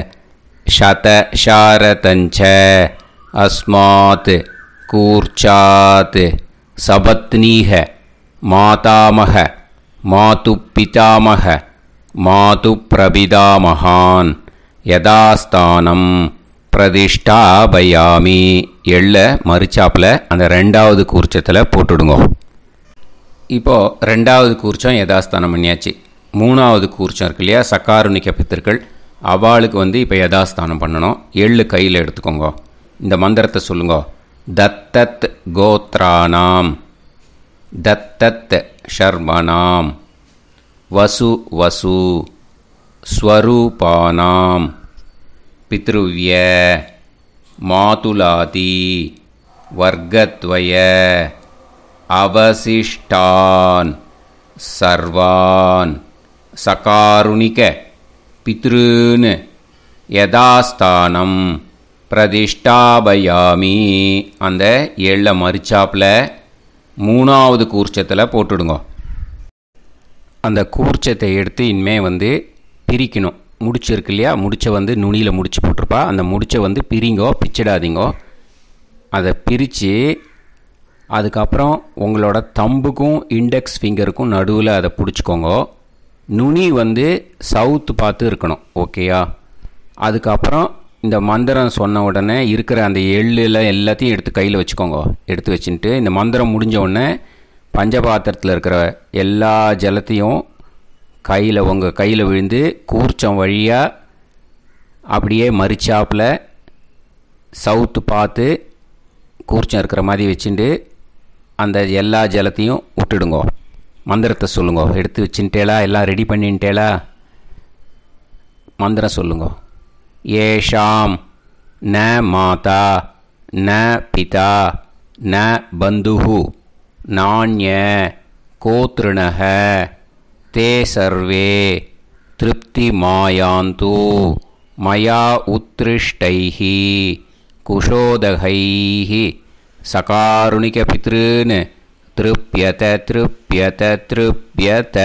சதசாரதஞ்ச அஸ்மாத் கூர்ச்சாத் சபத்னீஹ மாதாமஹ மாது பிதாமஹ மாது பிரபிதாமகான் யதாஸ்தானம் பிரதிஷ்டாபயாமி. எள்ள மரிச்சாப்பில் அந்த ரெண்டாவது கூர்ச்சத்தில் போட்டுடுங்க. இப்போது ரெண்டாவது கூர்ச்சம் யதாஸ்தானம் பண்ணியாச்சு. மூணாவது கூர்ச்சம் இருக்கு இல்லையா, சக்காருணிக்க பித்தர்கள், அவளுக்கு வந்து இப்போ யதாஸ்தானம் பண்ணணும். எள்ளு கையில் எடுத்துக்கோங்க. இந்த மந்திரத்தை சொல்லுங்க. தத்தத் கோத்ரானாம் தத்தத் ஷர்மனாம் வசு வசு ஸ்வரூபானாம் பித்ருவ்ய மாதுலாதி வர்க்கத்வய அவசிஷ்டான் சர்வான் சகாருணிக பித்ருன் யதாஸ்தானம் பிரதிஷ்டாபயாமி. அந்த எள்ள மரிச்சாப்பில் மூணாவது கூர்ச்சத்தில் போட்டுடுங்க. அந்த கூர்ச்சத்தை எடுத்து இனிமே வந்து பிரிக்கணும். முடிச்சு இருக்கு இல்லையா, முடிச்சை வந்து நுனியில் முடிச்சு போட்டிருப்பா. அந்த முடிச்சை வந்து பிரிங்கோ, பிச்சிடாதீங்கோ. அதை பிரித்து அதுக்கப்புறம் உங்களோட தம்புக்கும் இண்டெக்ஸ் ஃபிங்கருக்கும் நடுவில் அதை பிடிச்சிக்கோங்க. நுனி வந்து சவுத்து பார்த்து இருக்கணும். ஓகேயா? அதுக்கப்புறம் இந்த மந்திரம் சொன்ன உடனே இருக்கிற அந்த எள்ளில் எல்லாத்தையும் எடுத்து கையில் வச்சுக்கோங்க. எடுத்து வச்சுட்டு இந்த மந்திரம் முடிஞ்ச உடனே பஞ்சபாத்திரத்தில் இருக்கிற எல்லா ஜலத்தையும் கையில் உங்கள் கையில் விழுந்து கூர்ச்சம் வழியாக அப்படியே மரிச்சாப்பில் சவுத்து பார்த்து கூர்ச்சம் இருக்கிற மாதிரி வச்சுட்டு அந்த எல்லா ஜலத்தையும் விட்டுடுங்க. மந்திரத்தை சொல்லுங்க. எடுத்து வச்சுட்டேலா? எல்லாம் ரெடி பண்ணிட்டேலா? மந்திரம் சொல்லுங்க. ஏஷாம் ந மாதா ந பிதா ந பந்துஹு நாண்ய கோத்ருணஹ தே சர்வே திருப்தி மாயாந்து மயா உத்ருஷ்டைஹி குஷோதகைஹி சகாருணிக பித்ருன் திருப்யத திருப்யத திருப்யத.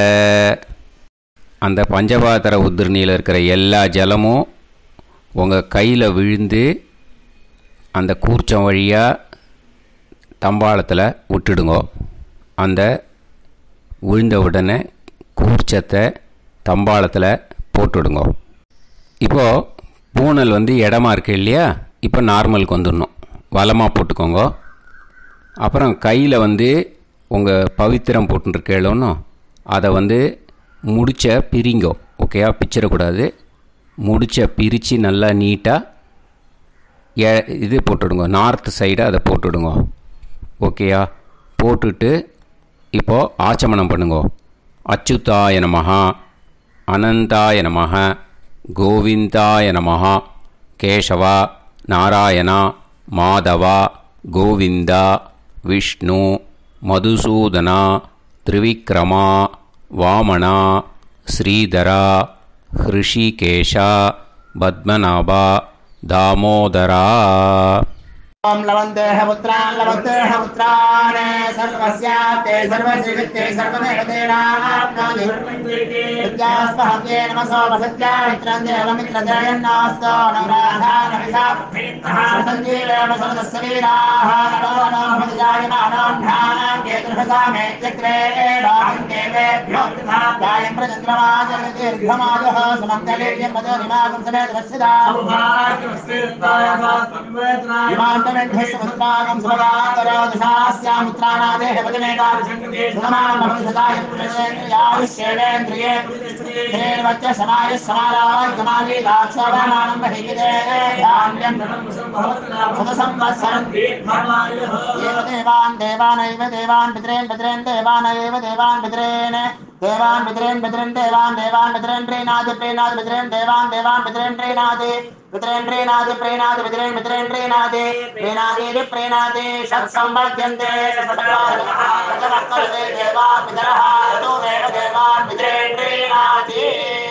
அந்த பஞ்சபாத்திர உதிர்ணியில் இருக்கிற எல்லா ஜலமும் உங்கள் கையில் விழுந்து அந்த கூர்ச்சம் வழியாக தம்பாளத்தில் விட்டுடுங்க. அந்த விழுந்த உடனே கூர்ச்சத்தை தம்பாளத்தில் போட்டுடுங்க. இப்போது பூனல் வந்து இடமா இருக்கு இல்லையா, இப்போ நார்மலுக்கு வந்துடணும். வலமாக போட்டுக்கோங்க. அப்புறம் கையில் வந்து உங்கள் பவித்திரம் போட்டுருக்கேளோன்னு அதை வந்து முடிச்ச பிரிங்கோ. ஓகேயா? பிச்சிடக்கூடாது. முடிச்ச பிரித்து நல்லா நீட்டாக ஏ இது போட்டுடுங்க. நார்த் சைடு அதை போட்டுடுங்க. ஓகேயா? போட்டுட்டு இப்போது ஆச்சமனம் பண்ணுங்க. அச்சுதாய நமஹ அனந்தாய நமஹ கோவிந்தாய நமஹ கேசவா நாராயணா மாதவா கோவிந்தா விஷ்ணு மதுசூதனா திரிவிக்ரமா வாமனா ஸ்ரீதரா ஹிருஷிகேஷா பத்மநாபா தாமோதரா.
ओम लवन्तेह पुत्रान् लवन्तेह पुत्रान् सर्वस्याते सर्वश्रीकृते सर्वदेवतेनाप्नोति विद्यास्पहते नमसो वसत्या मित्रं देवमित्रजयन्नास्तो नवराधानविषाः सञ्जीवेम सर्वस्वीराः नमो नमः जायमानं ध्यानं केतुर्भसामेत्यक्रे बाहन्ते देवेभ्यो तथाभ्यायं प्रचन्द्रमाजर्दीर्घमाजः समन्तलेयं मदनिमागं समेतवस्यदा विमान्तमेढ्यस्वपुत्रागं सुभगान्तरादशास्यां मित्राणादेह पदमेकादशङ्कृते सुधमानमसदायुष्येवेन्द्रिये हेर्वच्च समायः समारागमाली दाक्षावानानं महिगिदे धान्यं सदसंवत्सरं एव देवान् देवानैव देवान् पितरेन् पितरेन् देवानैव देवान् पितरेन् देवान् पितरेन् पितरेन् देवान् देवान् पितरेन् प्रीणाति प्रीणाति पितरेन् देवान् देवान् पितरेन् प्रीणाति पितरेन् प्रीणाति प्रीणाति पितरेन् पितरेन् प्रीणाति प्रीणाति प्रीणाति षट्संवर्ध्यन्ते देवान् पितरः ततो देव देवान् पितरेन् प्रीणाति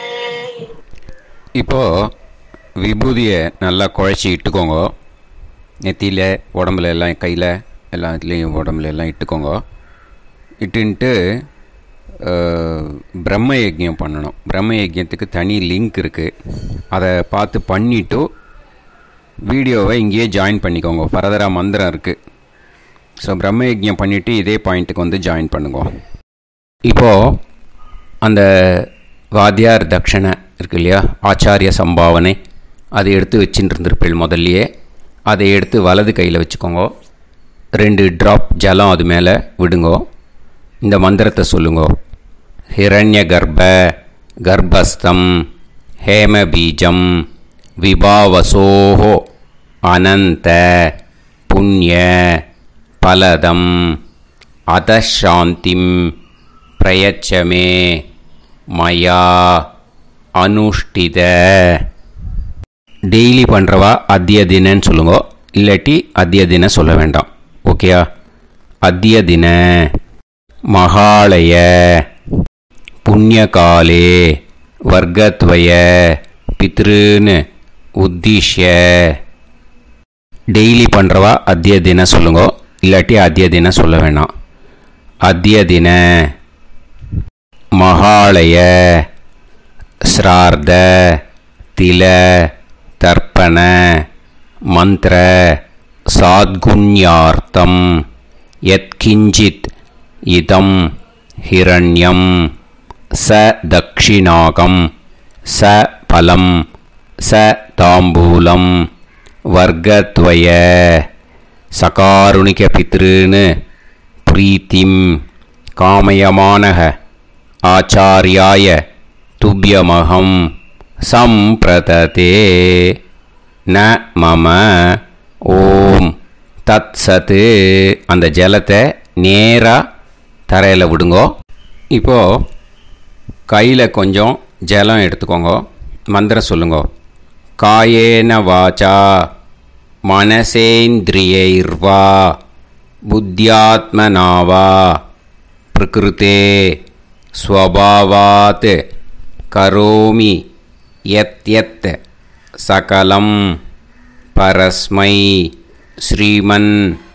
இப்போ விபூதியை நல்லா குழச்சி இட்டுக்கோங்க. நெத்தியில் உடம்புல எல்லாம் கையில் எல்லாத்துலேயும் உடம்புல எல்லாம் இட்டுக்கோங்க. இட்டுன்ட்டு பிரம்ம யஜ்யம் பண்ணணும். பிரம்ம யஜ்யத்துக்கு தனி லிங்க் இருக்குது. அதை பார்த்து பண்ணிவிட்டு வீடியோவை இங்கேயே ஜாயின் பண்ணிக்கோங்க. ஃபர்தராக மந்திரம் இருக்குது. ஸோ பிரம்ம யஜ்யம் பண்ணிவிட்டு இதே பாயிண்ட்டுக்கு வந்து ஜாயின் பண்ணுங்க. இப்போது அந்த வாத்தியார் தட்சணை இருக்கு இல்லையா, ஆச்சாரிய சம்பாவனை, அதை எடுத்து வச்சுட்டு இருந்திருப்பேள் முதல்லையே. அதை எடுத்து வலது கையில் வச்சுக்கோங்க. ரெண்டு ட்ராப் ஜலம் அது மேலே விடுங்கோ. இந்த மந்திரத்தை சொல்லுங்கோ. ஹிரண்ய கர்ப்ப கர்ப்பஸ்தம் ஹேம பீஜம் விபாவசோஹோ அனந்த புண்ணிய பலதம் அதசாந்திம் பிரயச்சமே மயா அனுஷ்டித. டெய்லி பண்ணுறவா அத்திய தினன்னு சொல்லுங்க. இல்லாட்டி அத்திய தின சொல்ல வேண்டாம். ஓகேயா? அத்திய தின மகாலய புண்ணியகாலே வர்க்கத்வய பித்ருன்னு உத்திஷ்ய. டெய்லி பண்ணுறவா அத்திய தின சொல்லுங்க. இல்லாட்டி அத்திய தின சொல்ல வேண்டாம். அத்திய தின மகாலய ஸ்ரார்த தில தர்ப்பண மந்திர சாத்குண்யார்த்தம் யத்கிஞ்சித் இதம் ஹிரண்யம் ச தக்ஷிணாகம் ச பலம் ச தாம்பூலம் வர்க்கத்வய சகாருணிக பித்ருன்னு பிரீத்திம் காமயமானக ஆச்சாரியாய துப்யமகம் சம்பிரததே ந மம. ஓம் தத் சத்து. அந்த ஜலத்தை நேராக தரையில் விடுங்கோ. இப்போது கையில் கொஞ்சம் ஜலம் எடுத்துக்கோங்க. மந்திரம் சொல்லுங்கோ. காயேன வாச்சா மனசேந்திரியைர்வா புத்தியாத்மனாவா பிரகிருதே ஸ்வபாவாத் கரோமி யத் யத் சகலம் பரஸ்மை ஸ்ரீமன்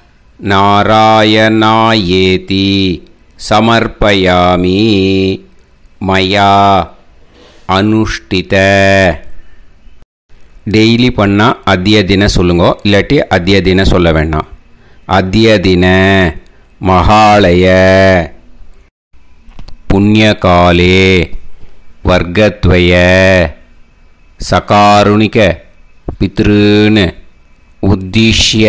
நாராயணாயேதி சமர்ப்பயாமி மயா அனுஷ்டித. டெய்லி பண்ணால் அத்திய தின சொல்லுங்க. இல்லாட்டி அத்திய தின சொல்ல வேண்டாம். அத்திய தின மகாலய புண்ணியகாலே வர்க்கத்வய சகாருணிக பித்ருன்னு உத்திஷ்ய.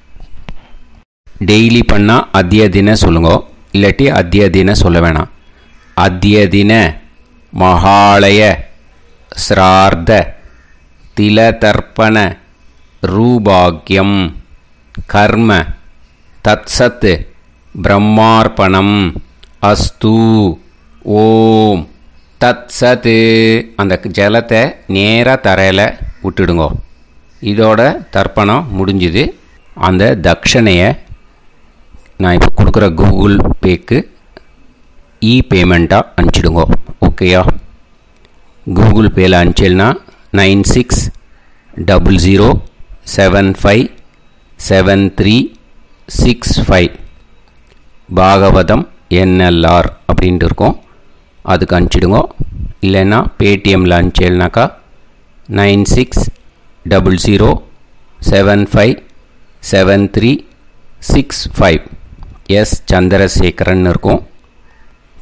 டெய்லி பண்ணால் அத்திய தின சொல்லுங்க. இல்லாட்டி அத்திய தின சொல்ல வேணாம். அத்திய தின மகாலய ஸ்ரார்த திலதர்ப்பண ரூபாக்யம் கர்ம தத்சத் பிரம்மார்ப்பணம் அஸ்து. ஓம் தத் சத். அந்த ஜலத்தை நேராக தரையில் விட்டுடுங்கோ. இதோட தர்ப்பணம் முடிஞ்சுது. அந்த தட்சணையை நான் இப்போ கொடுக்குற கூகுள் பேக்கு இ பேமெண்ட்டாக அனுப்பிச்சிடுங்கோ. ஓகேயா? கூகுள் பேயில் அனுப்பிச்சில்னா nine six double zero seven five seven three six five பாகவதம் என்எல்ஆர் அப்படின்ட்டு இருக்கும். அதுக்கு அனுப்பிச்சிடுங்க. இல்லைன்னா பேடிஎம்மில் அனுப்பிச்சேல்னாக்கா nine six double zero seven five seven three six five S Chandrasekaran இருக்கும்.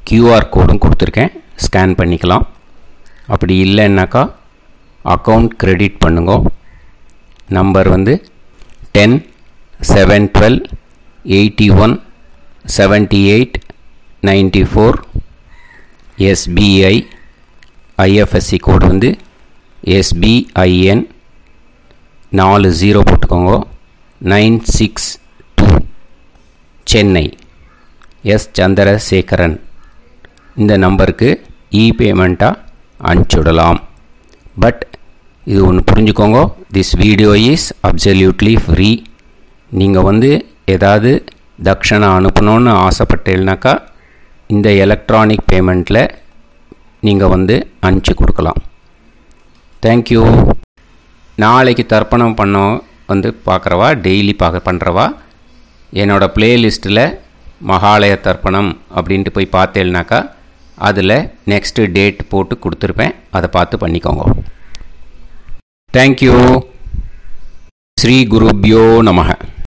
கியூஆர் கோடும் கொடுத்துருக்கேன், ஸ்கேன் பண்ணிக்கலாம். அப்படி இல்லைன்னாக்கா அக்கௌண்ட் கிரெடிட் பண்ணுங்க. நம்பர் வந்து ten seven twelve eighty one seventy eight ninety four. SBI IFSC code வந்து எஸ்பிஐஎன் நாலு ஜீரோ போட்டுக்கோங்க. Nine six two Chennai. S Chandrasekaran. இந்த நம்பருக்கு இ பேமெண்ட்டாக அனுப்பிச்சுடலாம். பட் இது ஒன்று புரிஞ்சுக்கோங்க, this video is absolutely free. நீங்கள் வந்து ஏதாவது தட்சணை அனுப்பணுன்னு ஆசைப்பட்டேன்னாக்கா இந்த எலக்ட்ரானிக் பேமெண்ட்டில் நீங்கள் வந்து அனுப்பிச்சி கொடுக்கலாம். தேங்க்யூ. நாளைக்கு தர்ப்பணம் பண்ண வந்து பார்க்குறவா, டெய்லி பார்க்க பண்ணுறவா, என்னோடய ப்ளேலிஸ்ட்டில் மகாலய தர்ப்பணம் அப்படின்ட்டு போய் பார்த்தேன்னாக்கா அதில் நெக்ஸ்ட்டு டேட் போட்டு கொடுத்துருப்பேன், அதை பார்த்து பண்ணிக்கோங்க. தேங்க்யூ. ஸ்ரீ குருப்யோ நமஹ.